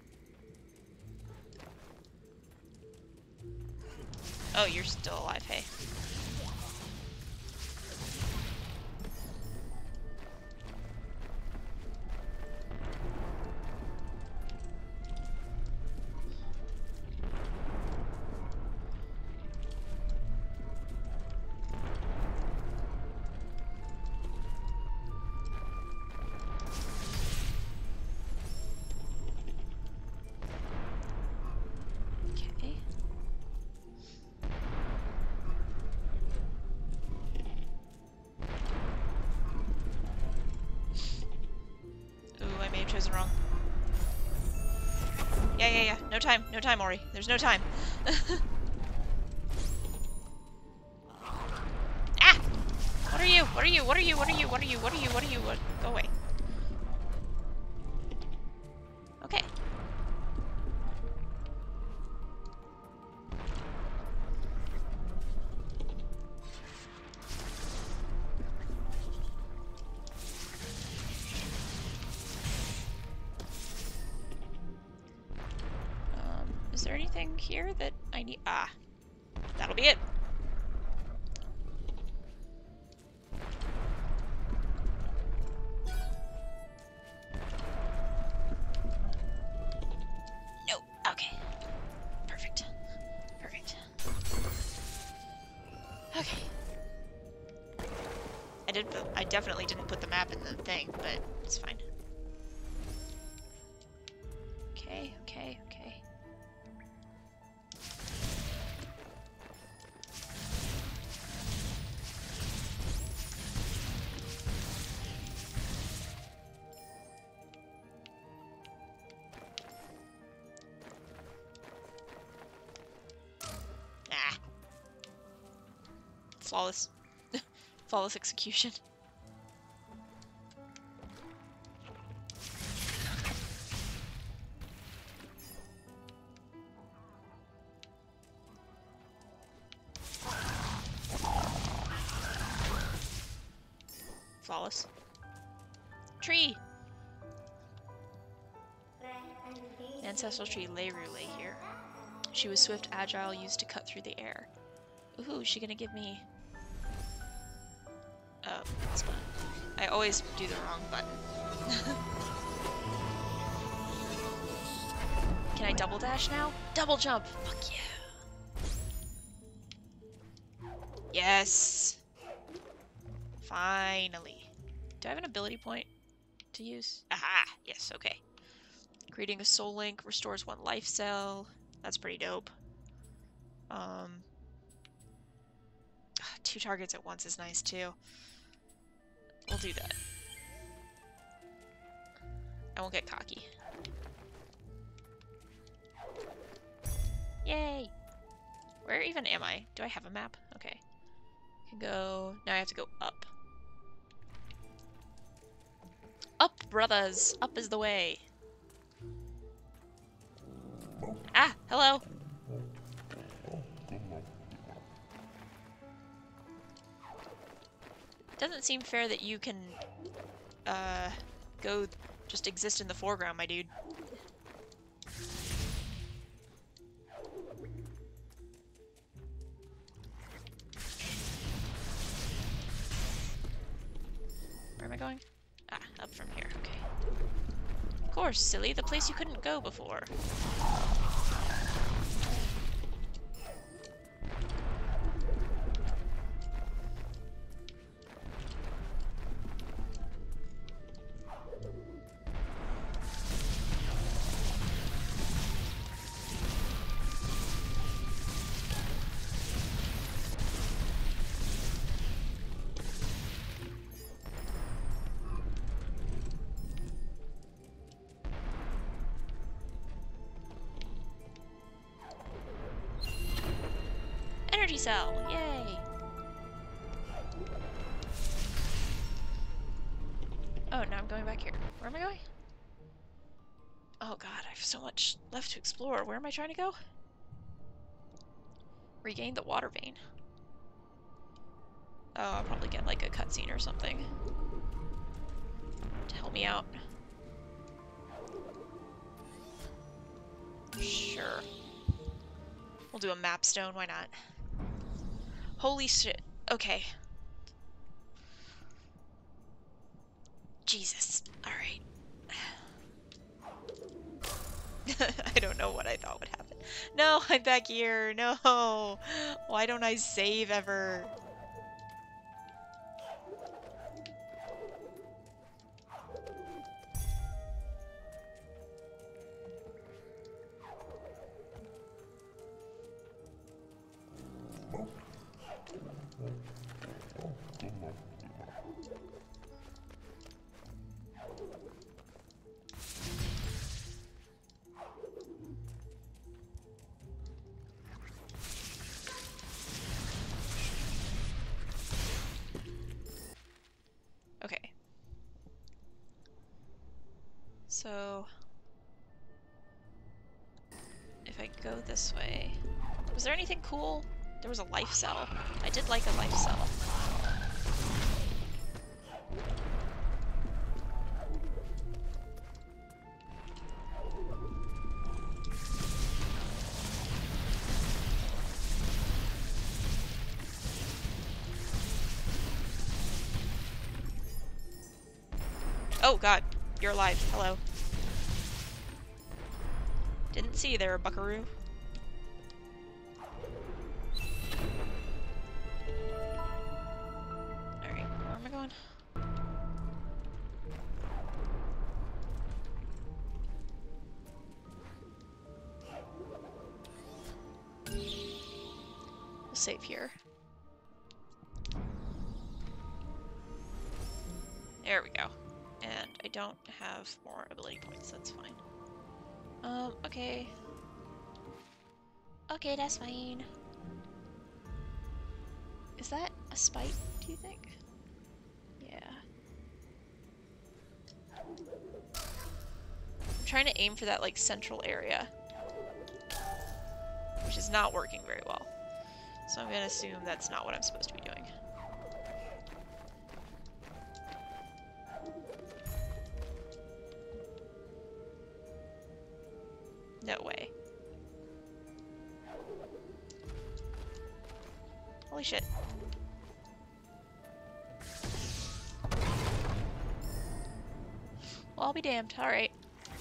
Oh, you're still alive, hey. something wrong. Yeah, yeah, yeah. No time. No time, Ori. There's no time. Ah! What are you? What are you? What are you? What are you? What are you? What are you? What are you? What? Go away. Okay. Um, is there anything here that I need? Ah, that'll be it. No. Okay. Perfect. Perfect. Okay. I did. I definitely didn't put the map in the thing, but it's fine. Okay. Okay. Okay. Ah. Flawless. Flawless execution. Flawless. Tree! Ancestral tree Leiru lay here. She was swift, agile, used to cut through the air. Ooh, is she gonna give me... Oh, that's fine. I always do the wrong button. Can I double dash now? Double jump! Fuck yeah! Yes! Finally. Do I have an ability point to use? Aha! Yes, okay. Creating a soul link restores one life cell. That's pretty dope. Um, two targets at once is nice too. We'll do that. I won't get cocky. Yay! Where even am I? Do I have a map? Okay. I can go... Now I have to go up. Up, brothers! Up is the way! Ah! Hello! Doesn't seem fair that you can, uh, go just exist in the foreground, my dude. Where am I going? Ah, up from here, okay. Of course, silly, the place you couldn't go before. Energy cell! Yay! Oh, now I'm going back here. Where am I going? Oh god, I have so much left to explore. Where am I trying to go? Regain the water vein. Oh, I'll probably get like a cutscene or something to help me out. Sure. We'll do a map stone, why not? Holy shit. Okay. Jesus. Alright. I don't know what I thought would happen. No, I'm back here. No. Why don't I save ever? So if I go this way, was there anything cool? There was a life cell. I did like a life cell. Oh god, you're alive. Hello. Didn't see you there, buckaroo. Alright, where am I going? We'll save here. There we go. And I don't have more ability points, that's fine. Um, okay. Okay, that's fine. Is that a spite, do you think? Yeah. I'm trying to aim for that, like, central area. Which is not working very well. So I'm gonna assume that's not what I'm supposed to be doing. No way. Holy shit. Well, I'll be damned. Alright.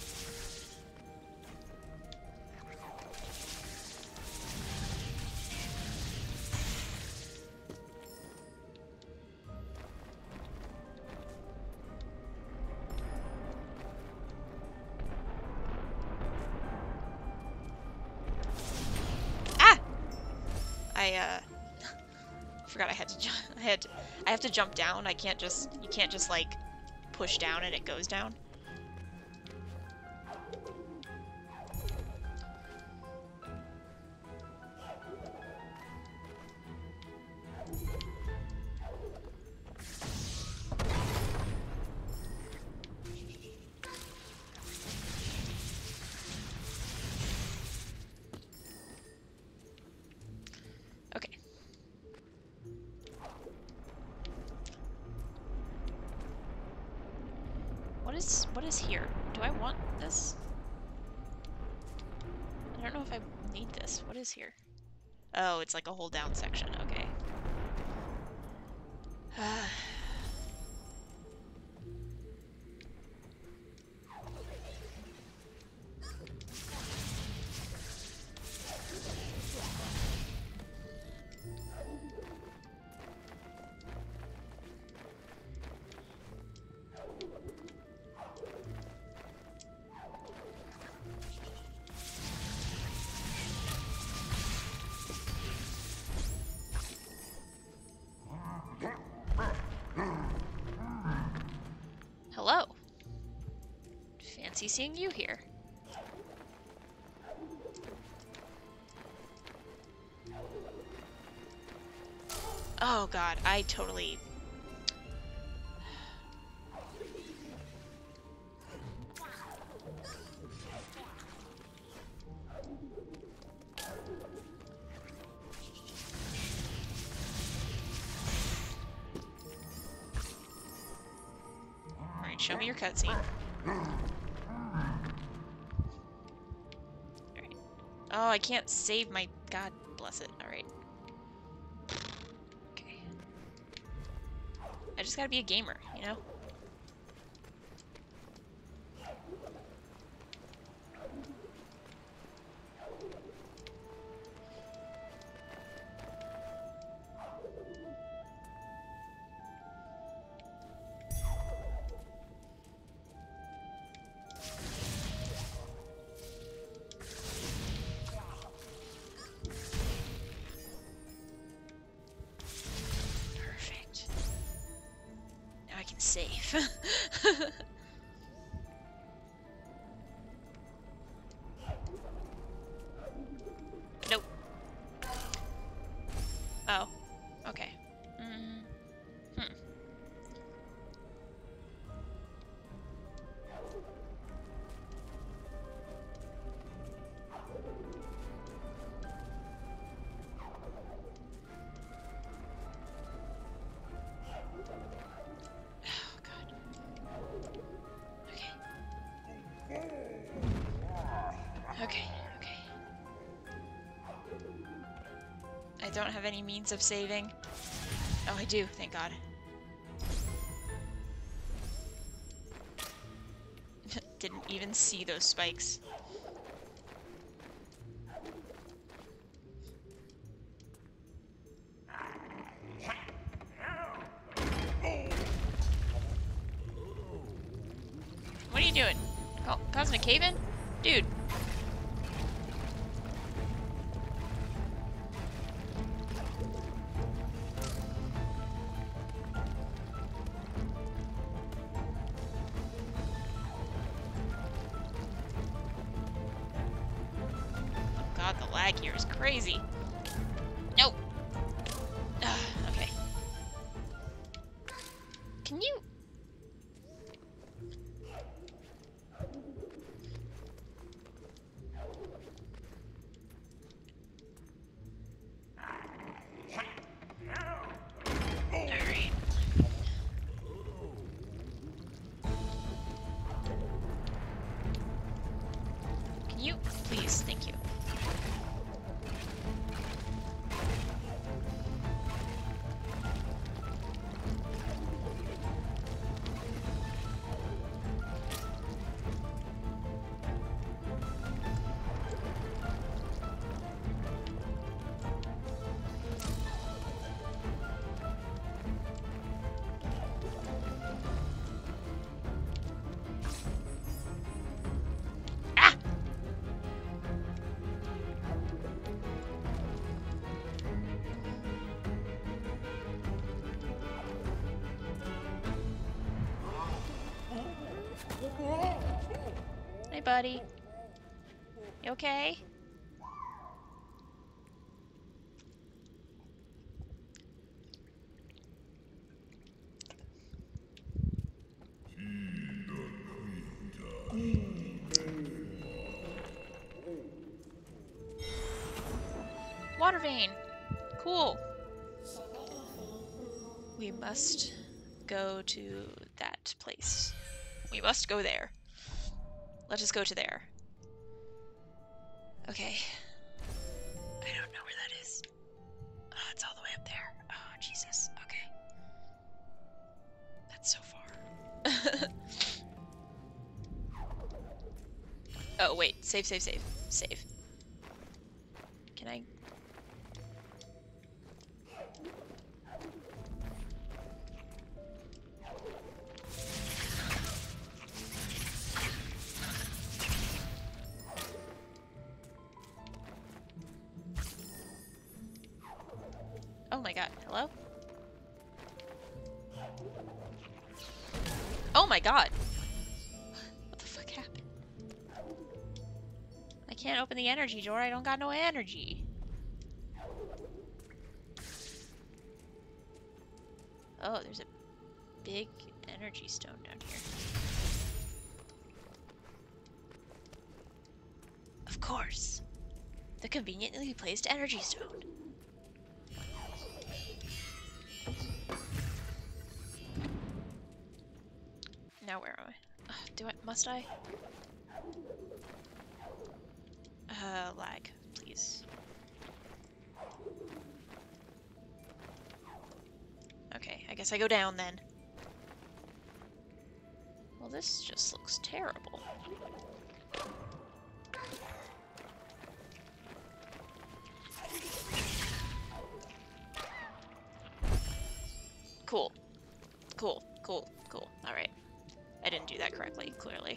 I, uh, forgot I had to jump. I had to, I have to jump down. I can't just, you can't just, like, push down and it goes down. What is, what is here? Do I want this? I don't know if I need this. What is here? Oh, it's like a hold down section. Okay. Hello. Fancy seeing you here. Oh god, I totally... Alright, show me your cutscene. Alright. Oh, I can't save my... God bless it. Alright. Okay. I just gotta be a gamer, you know? Safe. Nope. Oh. Okay. Mm. Hmm. Okay, okay. I don't have any means of saving. Oh, I do, thank God. Didn't even see those spikes. What are you doing? Oh, Cosmic Cave-in? Dude. Oh God, the lag here is crazy. No. Ugh, okay. Can you... Alright. Can you... Please, thank you. Hey, buddy. You okay? Water vein! Cool. We must go to that place. We must go there. Let us go to there. Okay. I don't know where that is. Oh, it's all the way up there. Oh, Jesus. Okay. That's so far. Oh, wait. Save, save, save. Save. Can I... Oh my God. Hello? Oh my God. What the fuck happened? I can't open the energy door. I don't got no energy. Oh, there's a big energy stone down here. Of course. The conveniently placed energy stone. Now where am I? Uh, do I? Must I? Uh, lag, please. Okay, I guess I go down then. Well, this just looks terrible. Cool. Cool, cool, cool. Alright. I didn't do that correctly, clearly.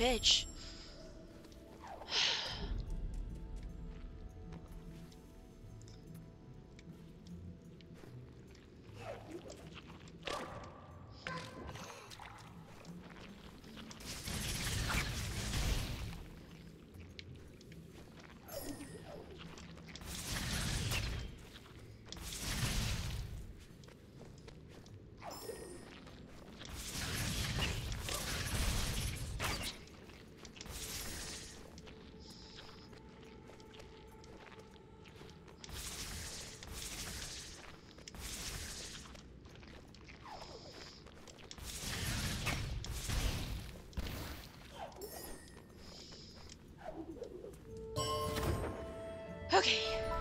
bitch. Okay.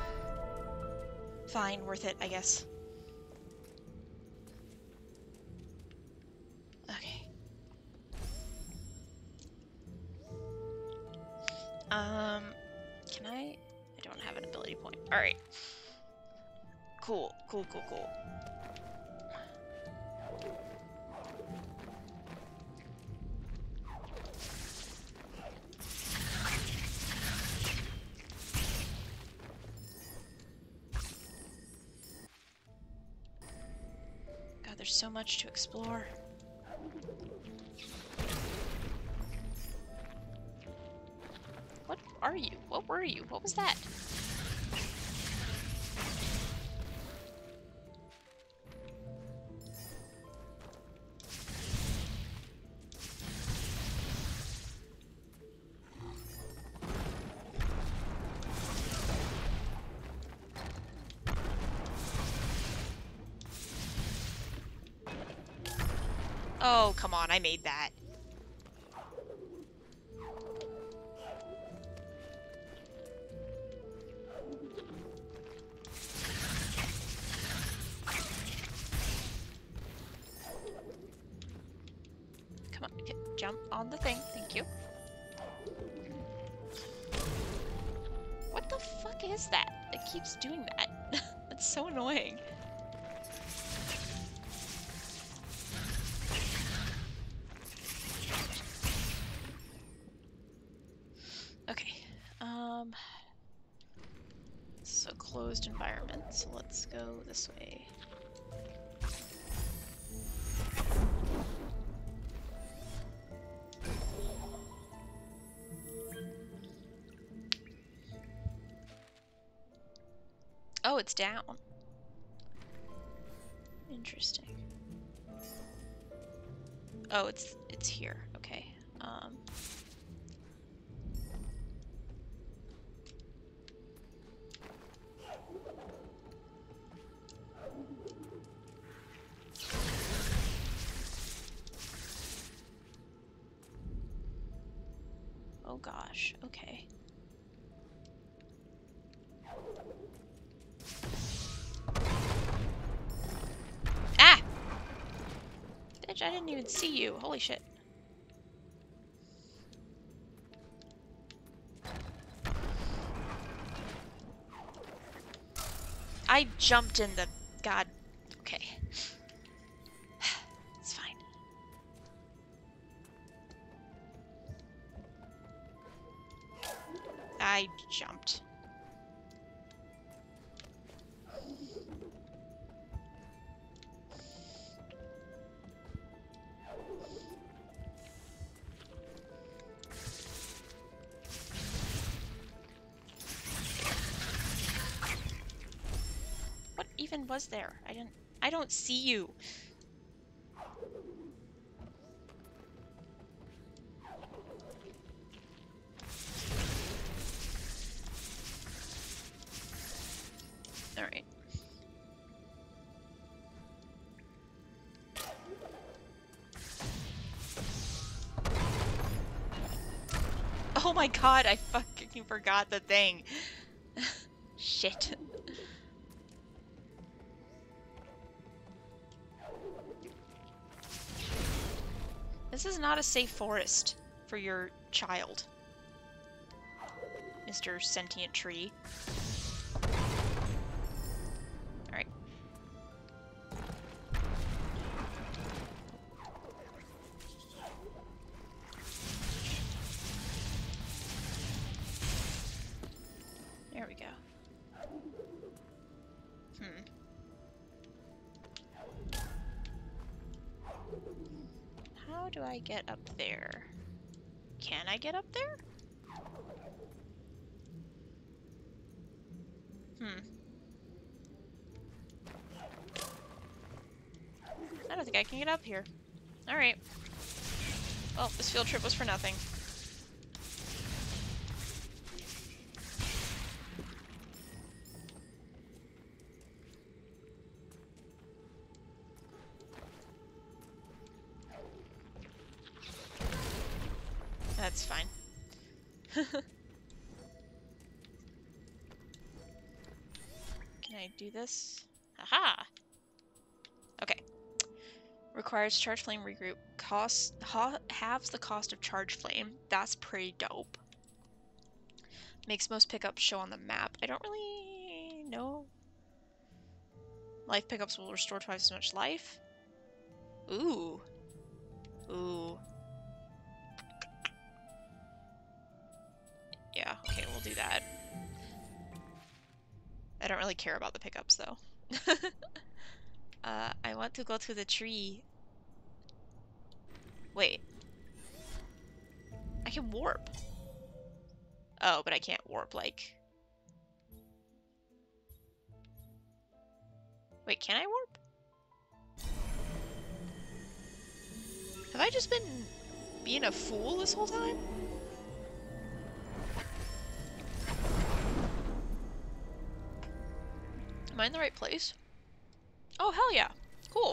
Fine, worth it, I guess. Okay. Um, can I? I don't have an ability point. Alright. Cool, cool, cool, cool. God, there's so much to explore. What are you? What were you? What was that? Oh, come on, I made that. Come on, okay, jump on the thing, thank you. What the fuck is that? It keeps doing that. That's so annoying. Okay, um, so closed environment, so let's go this way. Oh, it's down. Interesting. Oh, it's it's here. Okay. Um. Oh gosh. Okay. Ah! Bitch, I didn't even see you. Holy shit. I jumped in the... God. Okay. It's fine. I jumped. What even was there? I didn't... I don't see you. Alright. Oh my god, I fucking forgot the thing. Shit. This is not a safe forest for your child, Mister Sentient Tree. Alright. Hmm. How do I get up there? Can I get up there? Hmm. I don't think I can get up here. Alright. Well, this field trip was for nothing. That's fine. Can I do this? Aha! Okay. Requires charge flame regroup. Cost ha halves the cost of charge flame. That's pretty dope. Makes most pickups show on the map. I don't really know. Life pickups will restore twice as much life. Ooh. Ooh. Yeah, okay, we'll do that. I don't really care about the pickups, though. uh, I want to go to the tree. Wait. I can warp. Oh, but I can't warp, like... Wait, can I warp? Have I just been being a fool this whole time? Am I in the right place? Oh, hell yeah. Cool.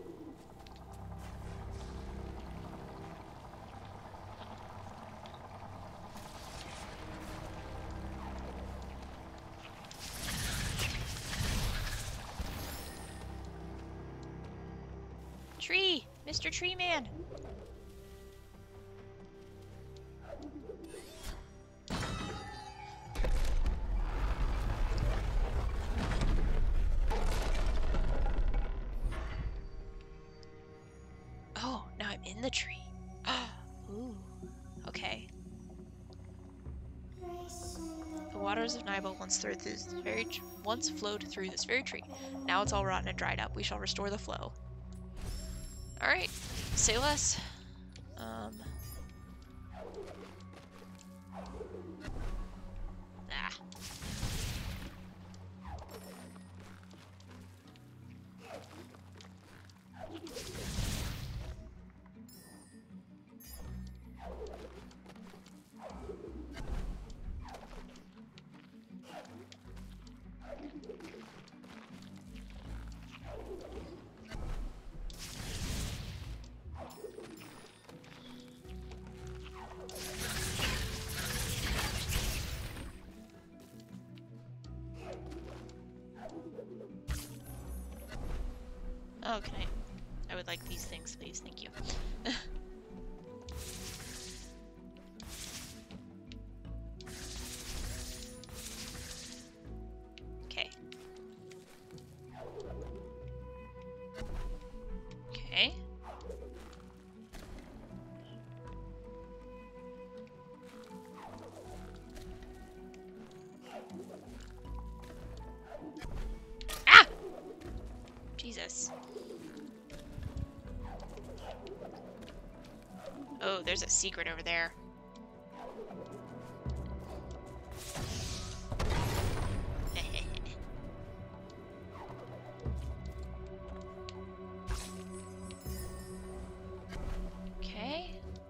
Tree! Mister Tree Man! Oh, now I'm in the tree. Ooh. Okay. The waters of Nibel once through this very tr once flowed through this very tree. Now it's all rotten and dried up. We shall restore the flow. Alright. Say less. Um. Ah. Oh, can I? I would like these things, please. Thank you. Okay. Okay. Ah! Jesus. Oh, there's a secret over there. Okay.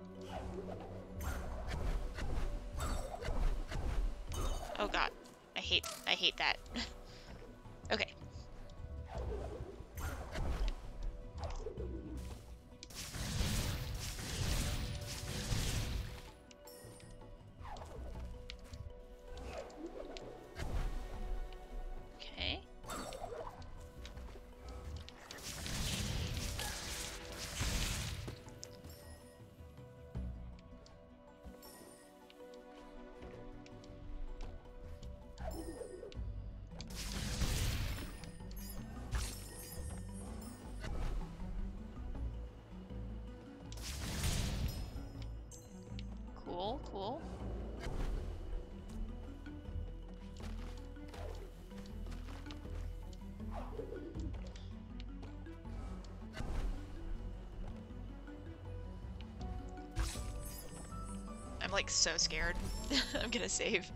Oh god. I hate I hate that. Okay. Okay. like so scared. I'm gonna save.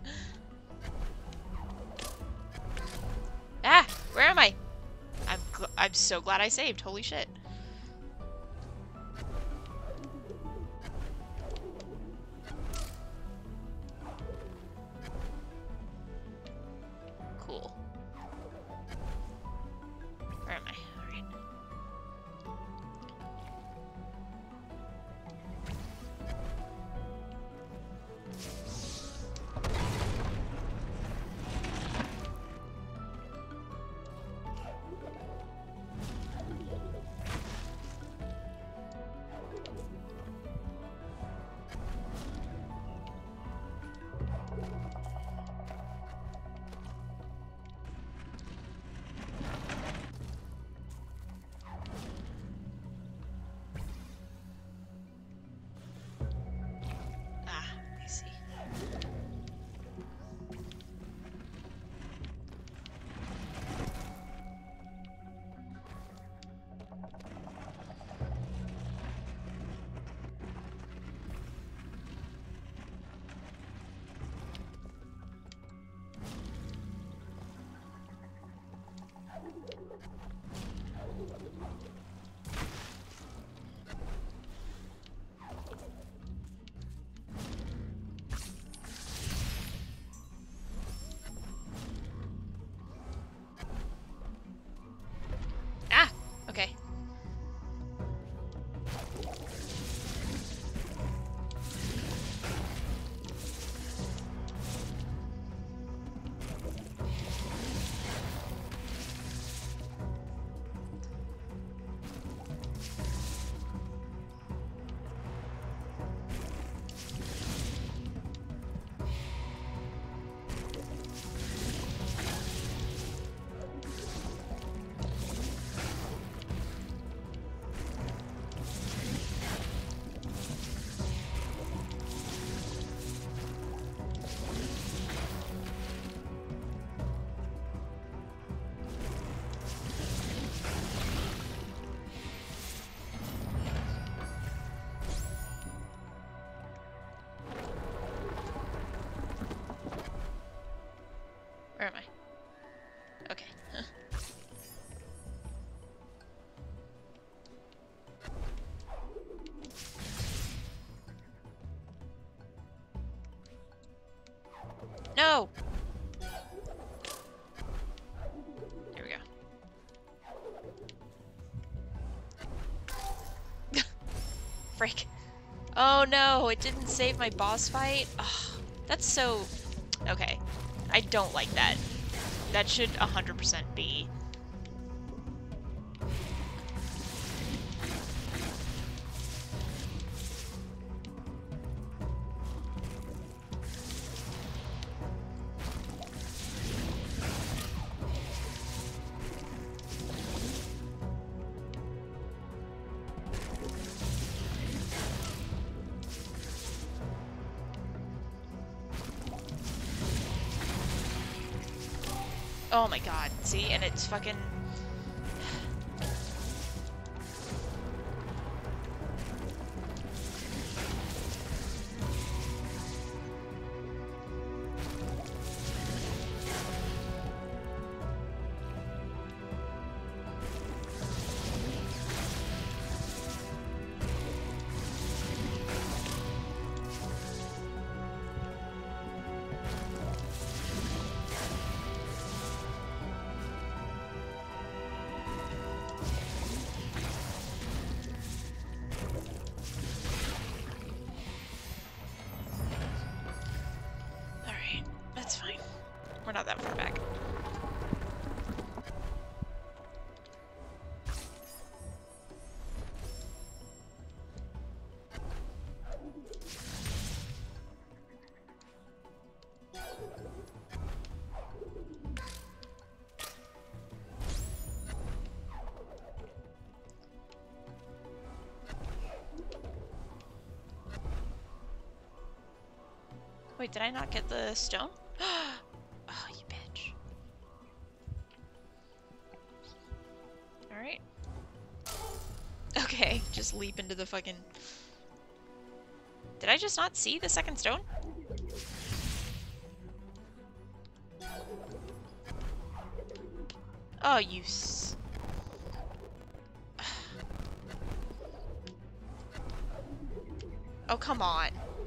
Ah! Where am I? I'm, gl I'm so glad I saved. Holy shit. Cool. Where am I? Alright. Okay. Where am I? Okay. No! There we go. Frick. Oh no, it didn't save my boss fight? Ugh, that's so... Okay. I don't like that. That should one hundred percent be. Oh my god, see? And it's fucking... That's fine. We're not that far back. Wait, did I not get the stone? Oh, you bitch. Alright. Okay, just leap into the fucking... Did I just not see the second stone? Oh, you s- Oh, come on.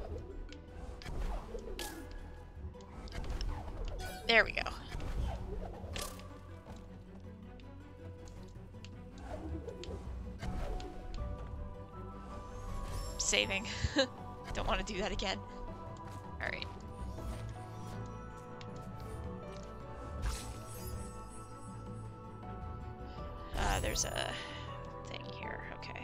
There we go. Saving. Don't want to do that again. Alright. Uh, there's a thing here. Okay.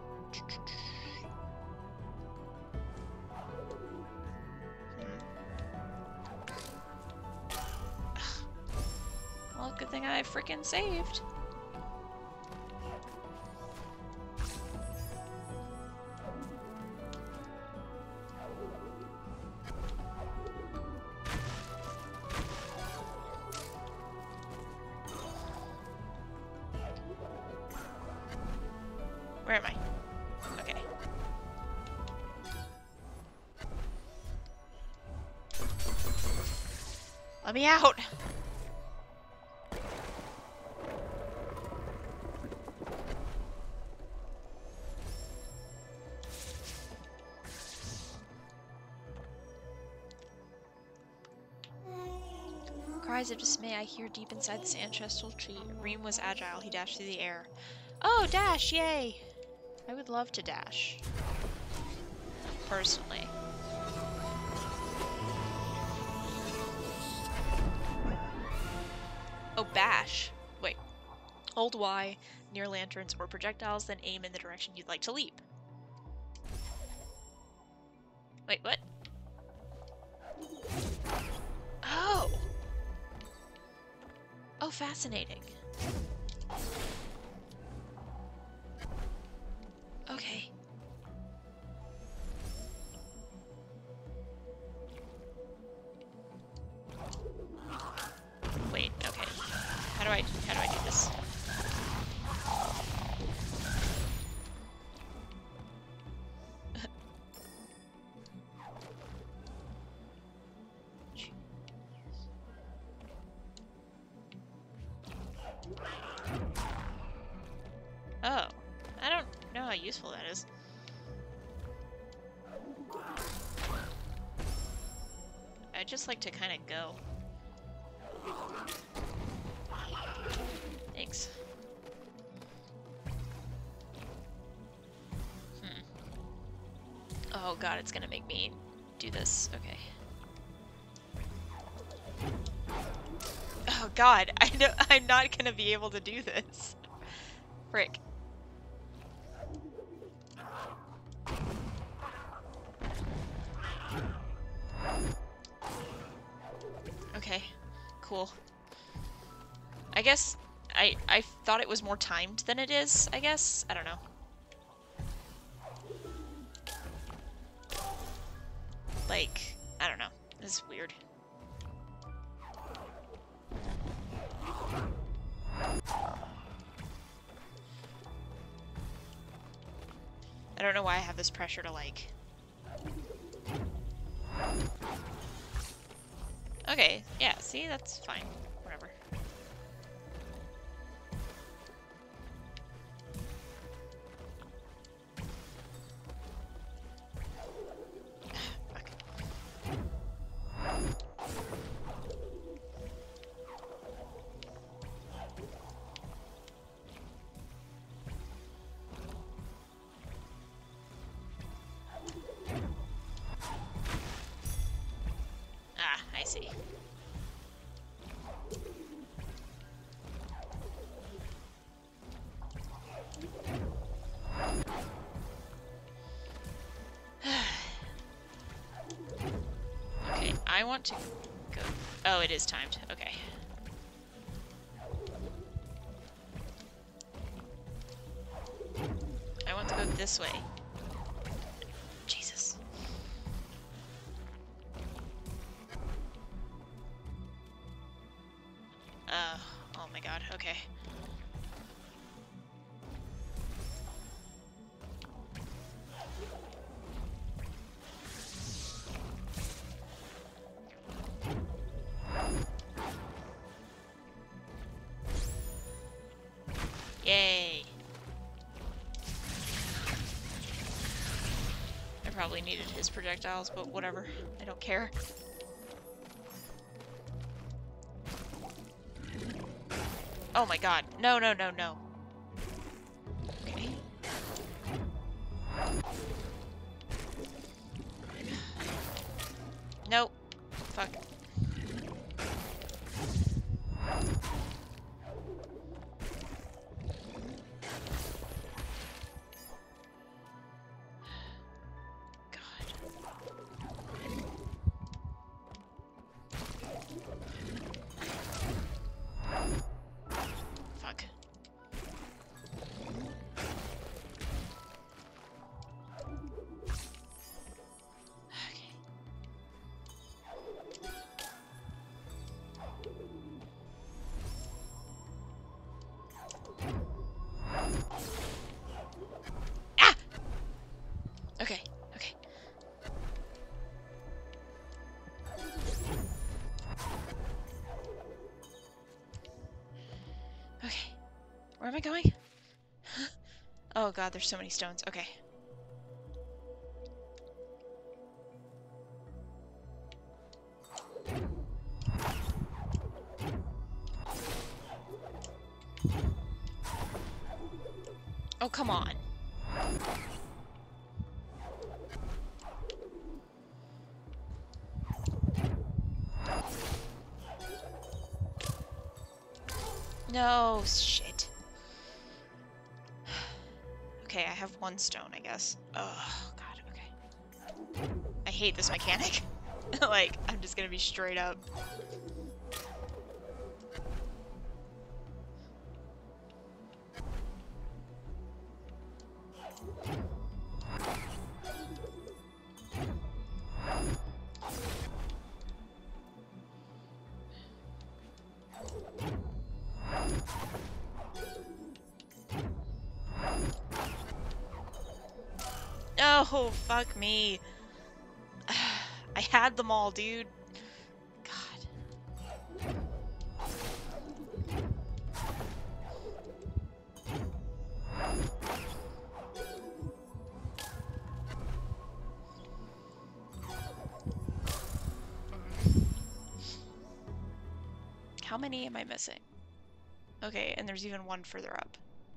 Well, good thing I freaking saved. Where am I? Okay. Let me out! Cries of dismay I hear deep inside this ancestral tree. Reem was agile. He dashed through the air. Oh, dash! Yay! I would love to dash. Personally. Oh, bash. Wait. Hold Y near lanterns or projectiles, then aim in the direction you'd like to leap. Wait, what? Oh! Oh, fascinating. Okay. Wait, okay. How do I how do I do this? Oh, I don't know how useful that is. I just like to kind of go. Thanks. Hmm. Oh god, it's gonna make me do this. Okay. Oh god, I know I'm not gonna be able to do this. Frick. Okay, cool. I guess I I thought it was more timed than it is, I guess. I don't know. Like, I don't know. It's weird. I don't know why I have this pressure to, like... Okay, yeah, see? That's fine. Whatever. Fuck. Ah, I see. Okay, I want to go... Oh, it is timed. Okay. I want to go this way. Jesus. Uh, oh my god, okay. Yay. I probably needed his projectiles, but whatever. I don't care. Oh my god. No, no, no, no. Okay. Nope. Fuck. Okay, okay. Okay. Where am I going? Oh god, there's so many stones. Okay. Oh, come on. No, shit. Okay, I have one stone, I guess. Oh, god, okay. I hate this mechanic. Like, I'm just gonna be straight up. Oh, fuck me. I had them all, dude. God. How many am I missing? Okay, and there's even one further up.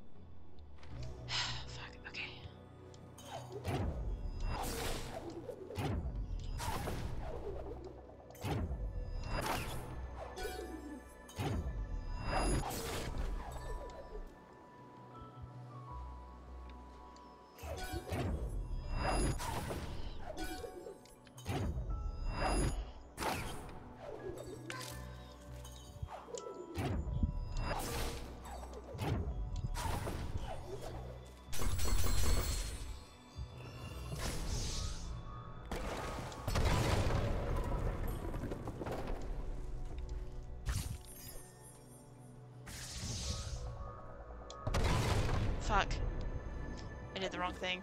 Fuck, okay. Fuck. I did the wrong thing.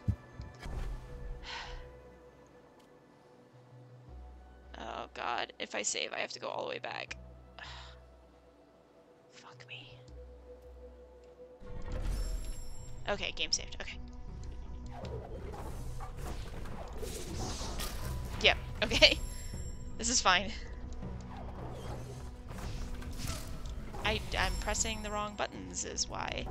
Oh god, if I save, I have to go all the way back. Fuck me. Okay, game saved. Okay. Yep, okay. This is fine. I, I'm pressing the wrong buttons is why.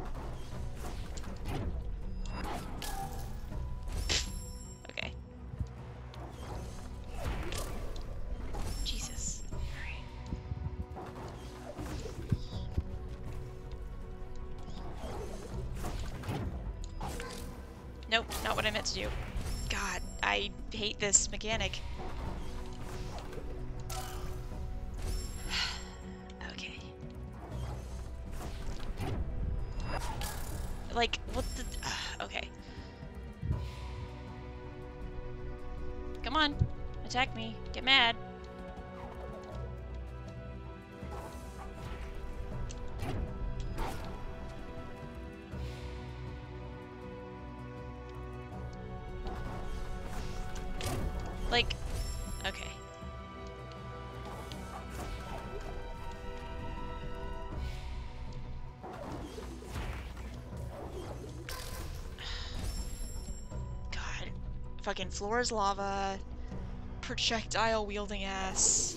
Okay. Jesus. Nope, not what I meant to do. God, I hate this mechanic. Okay. Like, what the... Uh, okay. Come on. Attack me. Get mad. Like, okay. fucking floor is lava. Projectile wielding ass.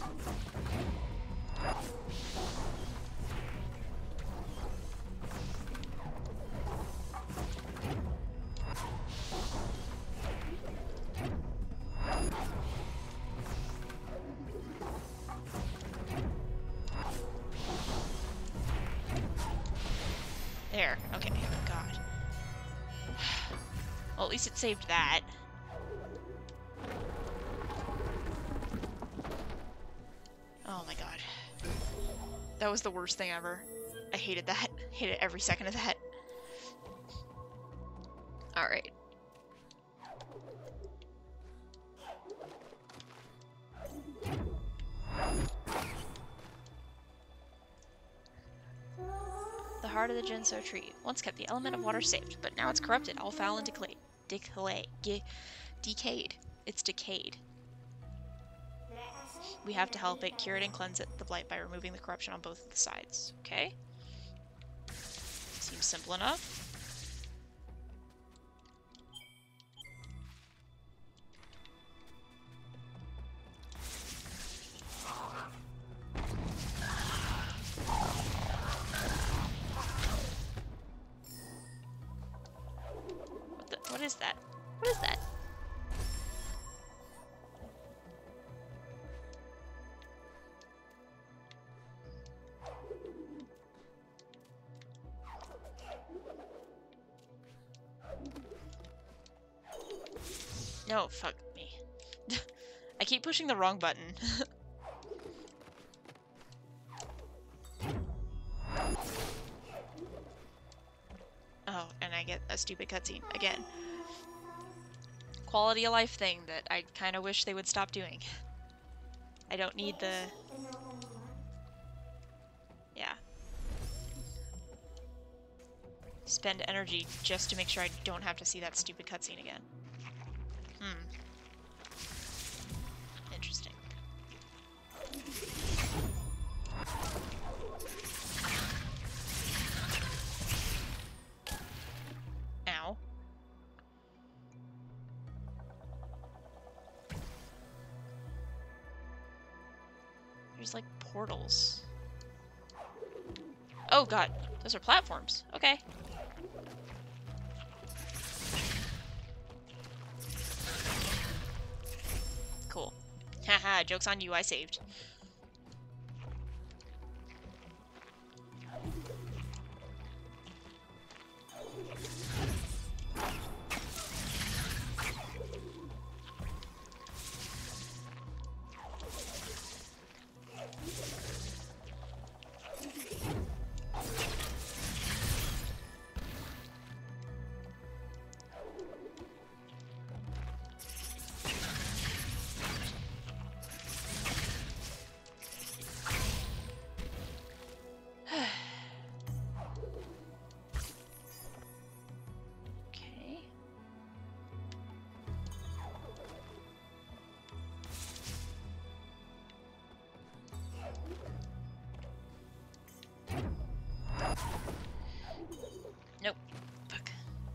There. Okay. God. Well, at least it saved that. Oh my god. That was the worst thing ever. I hated that. Hated every second of that. Alright. The heart of the Jinso tree once kept the element of water saved, but now it's corrupted, all foul and decayed. Decay, ge, decayed. It's decayed. We have to help it, cure it, and cleanse it, the blight by removing the corruption on both of the sides. Okay? Seems simple enough. What the, what is that? What is that? No, fuck me. I keep pushing the wrong button. Oh, and I get a stupid cutscene again. Quality of life thing that I kind of wish they would stop doing. I don't need the... Yeah. Spend energy just to make sure I don't have to see that stupid cutscene again. Hmm. Interesting. Ow. There's like portals. Oh god, those are platforms. Okay. Cool. Haha, joke's on you, I saved. Nope. Fuck.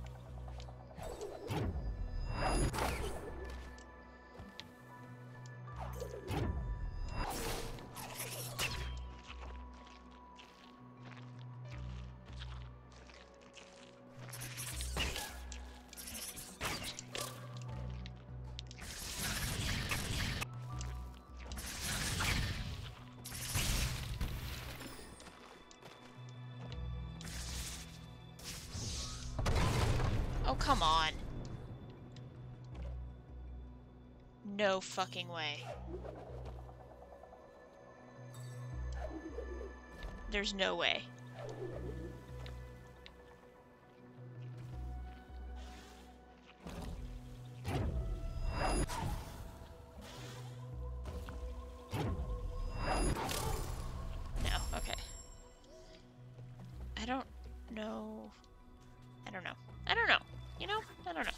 Oh, come on. No fucking way. There's no way. No, okay. I don't know. I don't know. I don't know. You know? I don't know.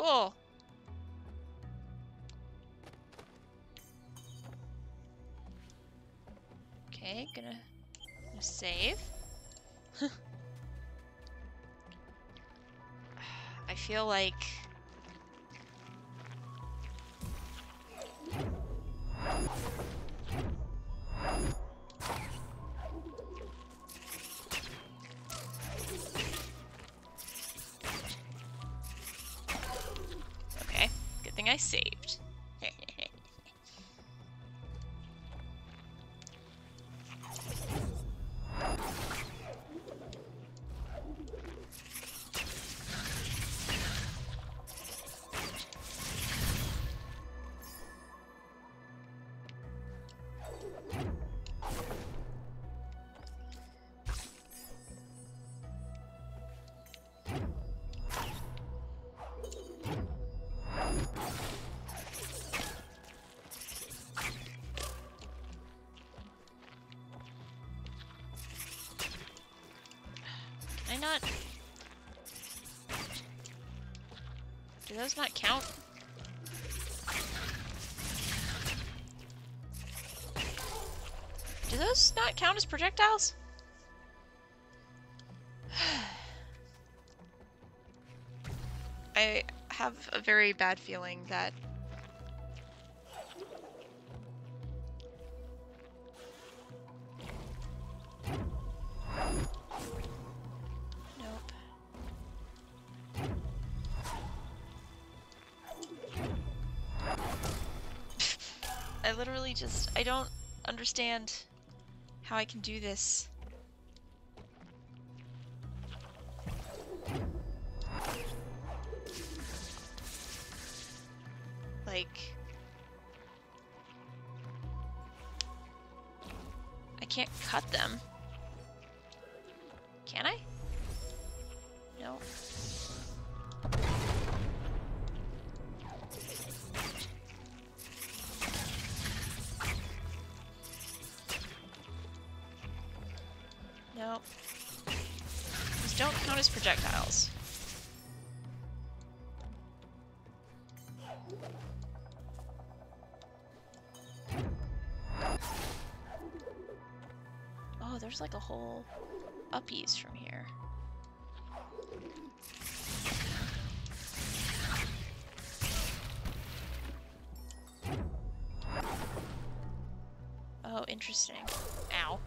Cool. Okay, gonna, gonna save. I feel like... Okay, good thing I saved. Can I not... Do those not count? Do those not count as projectiles? I have a very bad feeling that... Nope. I literally just... I don't understand how I can do this. Like... I can't cut them. Can I? No. No. These don't count as projectiles. Oh, there's like a whole uppies from here. Oh, interesting. Ow.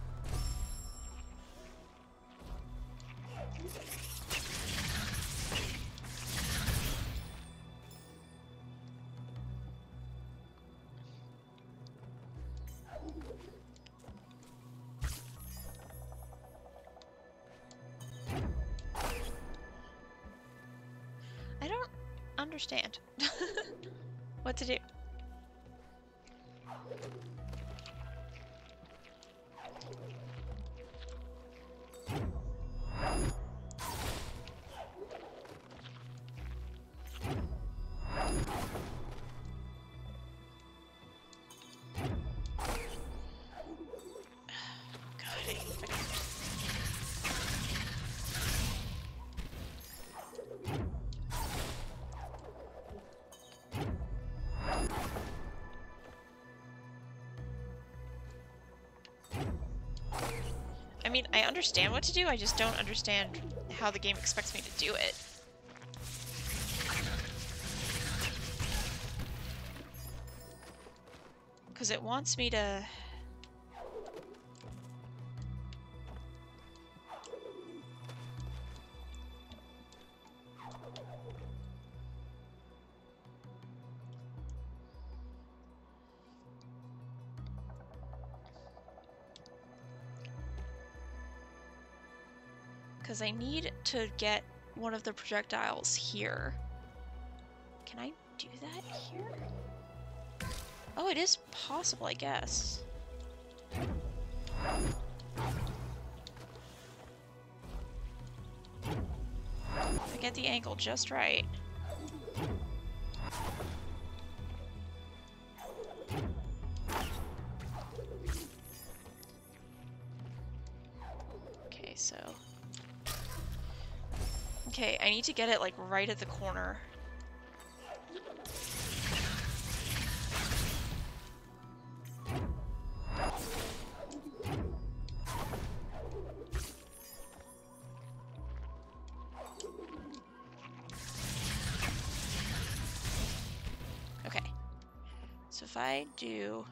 I don't understand what to do. I mean, I understand what to do, I just don't understand how the game expects me to do it. Because it wants me to... Because I need to get one of the projectiles here. Can I do that here? Oh, it is possible, I guess. If I get the angle just right. Okay, so... Okay, I need to get it like right at the corner. So if I do...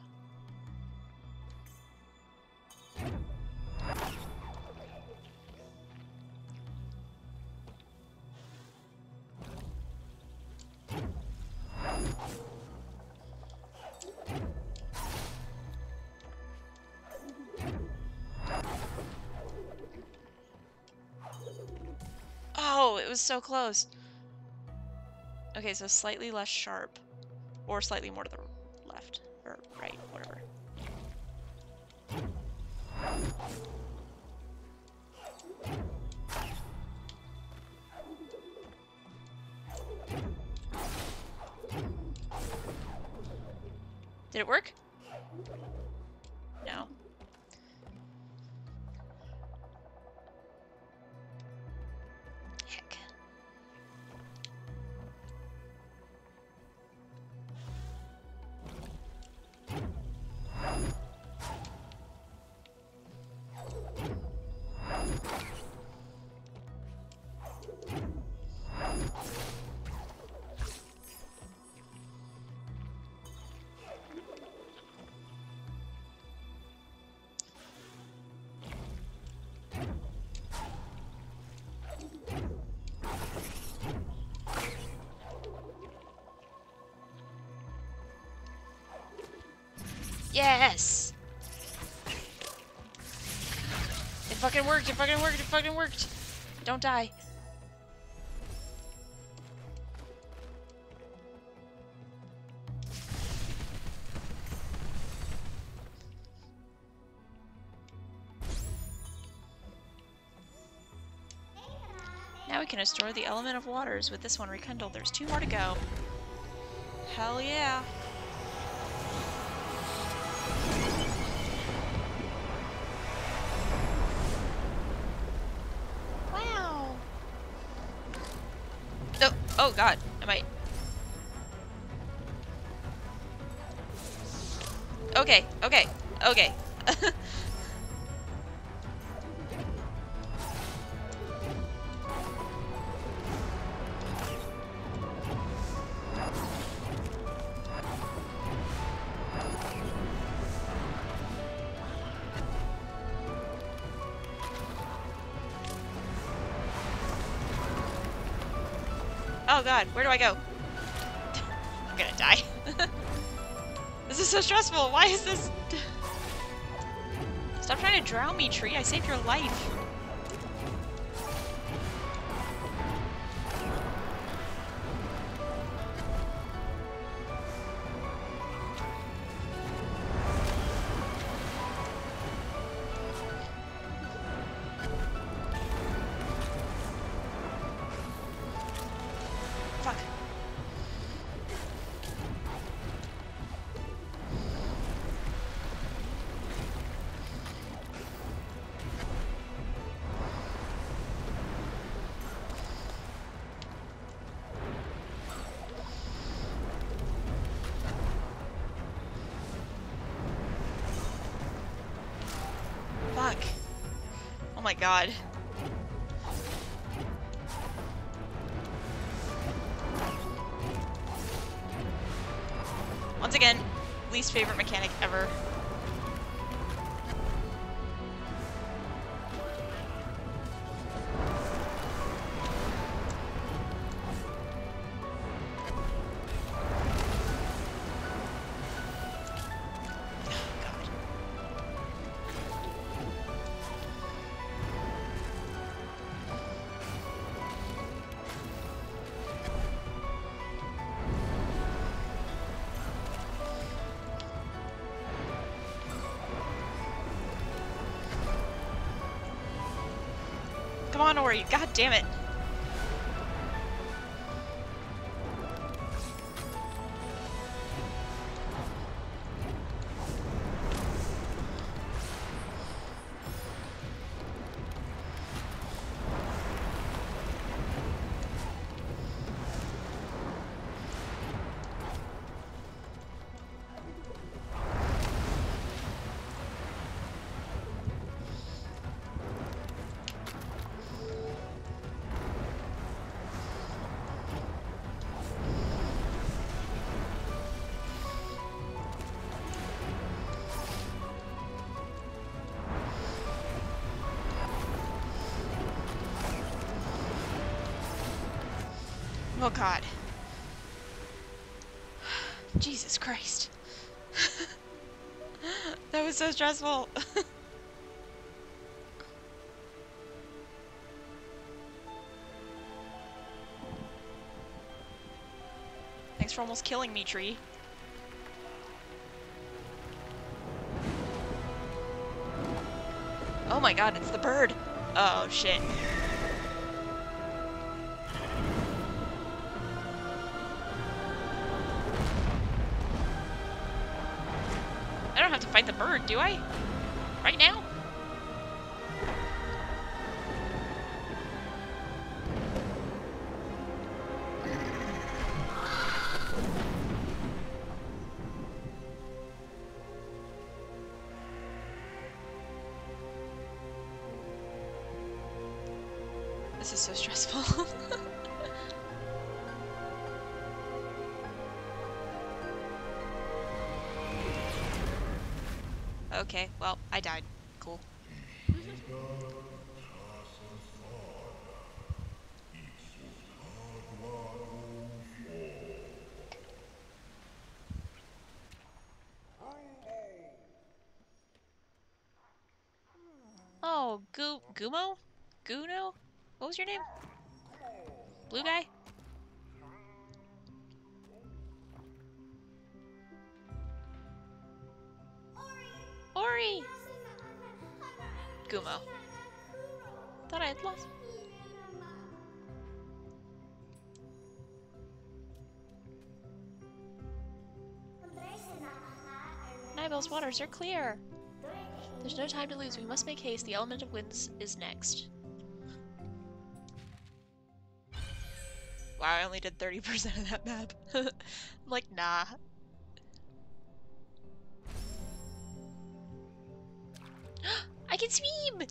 Oh, it was so close. Okay, so slightly less sharp. Or slightly more to the left. Or right, whatever. Did it work? No. Heck. Yes! It fucking worked, it fucking worked, it fucking worked! Don't die. Now we can restore the element of waters with this one rekindled. There's two more to go. Hell yeah! Wow! Oh, oh god, I might... Okay, okay, okay. Oh god, where do I go? I'm gonna die. This is so stressful. Why is this? Stop trying to drown me, tree. I saved your life. Fuck. Fuck. Oh my god. Once again, least favorite mechanic ever. Come on, Ori. God damn it. Oh god. Jesus Christ. That was so stressful. Thanks for almost killing me, tree. Oh my god, it's the bird. Oh shit. I don't have to fight the bird, do I? Right now? This is so stressful. Okay, well, I died. Cool. Oh, Gu Gumo? Guno? What was your name? Blue guy? Ori! Gumo. Thought I had lost. Nibel's waters are clear. There's no time to lose. We must make haste. The element of winds is next. Wow, I only did thirty percent of that map. I'm like, nah. I can swim!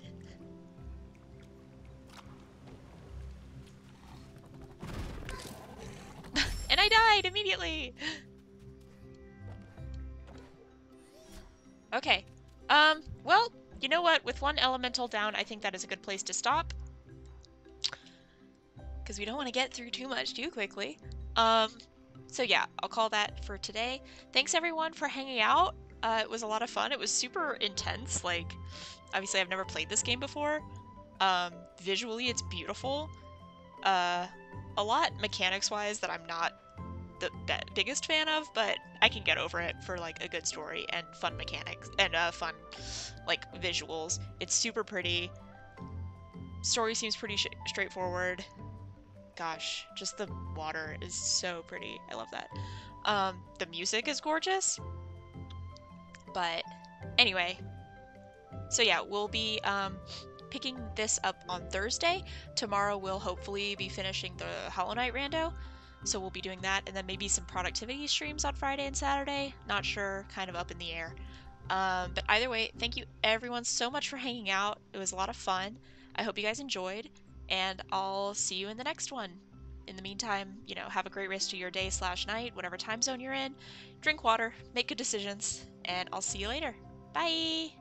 And I died immediately! Okay. Um, well, you know what? With one elemental down, I think that is a good place to stop. Because we don't want to get through too much too quickly. Um, so yeah, I'll call that for today. Thanks everyone for hanging out. Uh, it was a lot of fun. It was super intense. Like, obviously I've never played this game before. Um, visually it's beautiful. Uh, a lot mechanics-wise that I'm not the biggest fan of, but I can get over it for like a good story and fun mechanics and uh, fun like visuals. It's super pretty. Story seems pretty sh straightforward. Gosh, just the water is so pretty. I love that. Um, the music is gorgeous. But anyway, so yeah, we'll be um, picking this up on Thursday. Tomorrow we'll hopefully be finishing the Hollow Knight rando. So we'll be doing that, and then maybe some productivity streams on Friday and Saturday. Not sure, kind of up in the air. Um, but either way, thank you everyone so much for hanging out. It was a lot of fun. I hope you guys enjoyed, and I'll see you in the next one. In the meantime, you know, have a great rest of your day slash night, whatever time zone you're in. Drink water, make good decisions, and I'll see you later. Bye!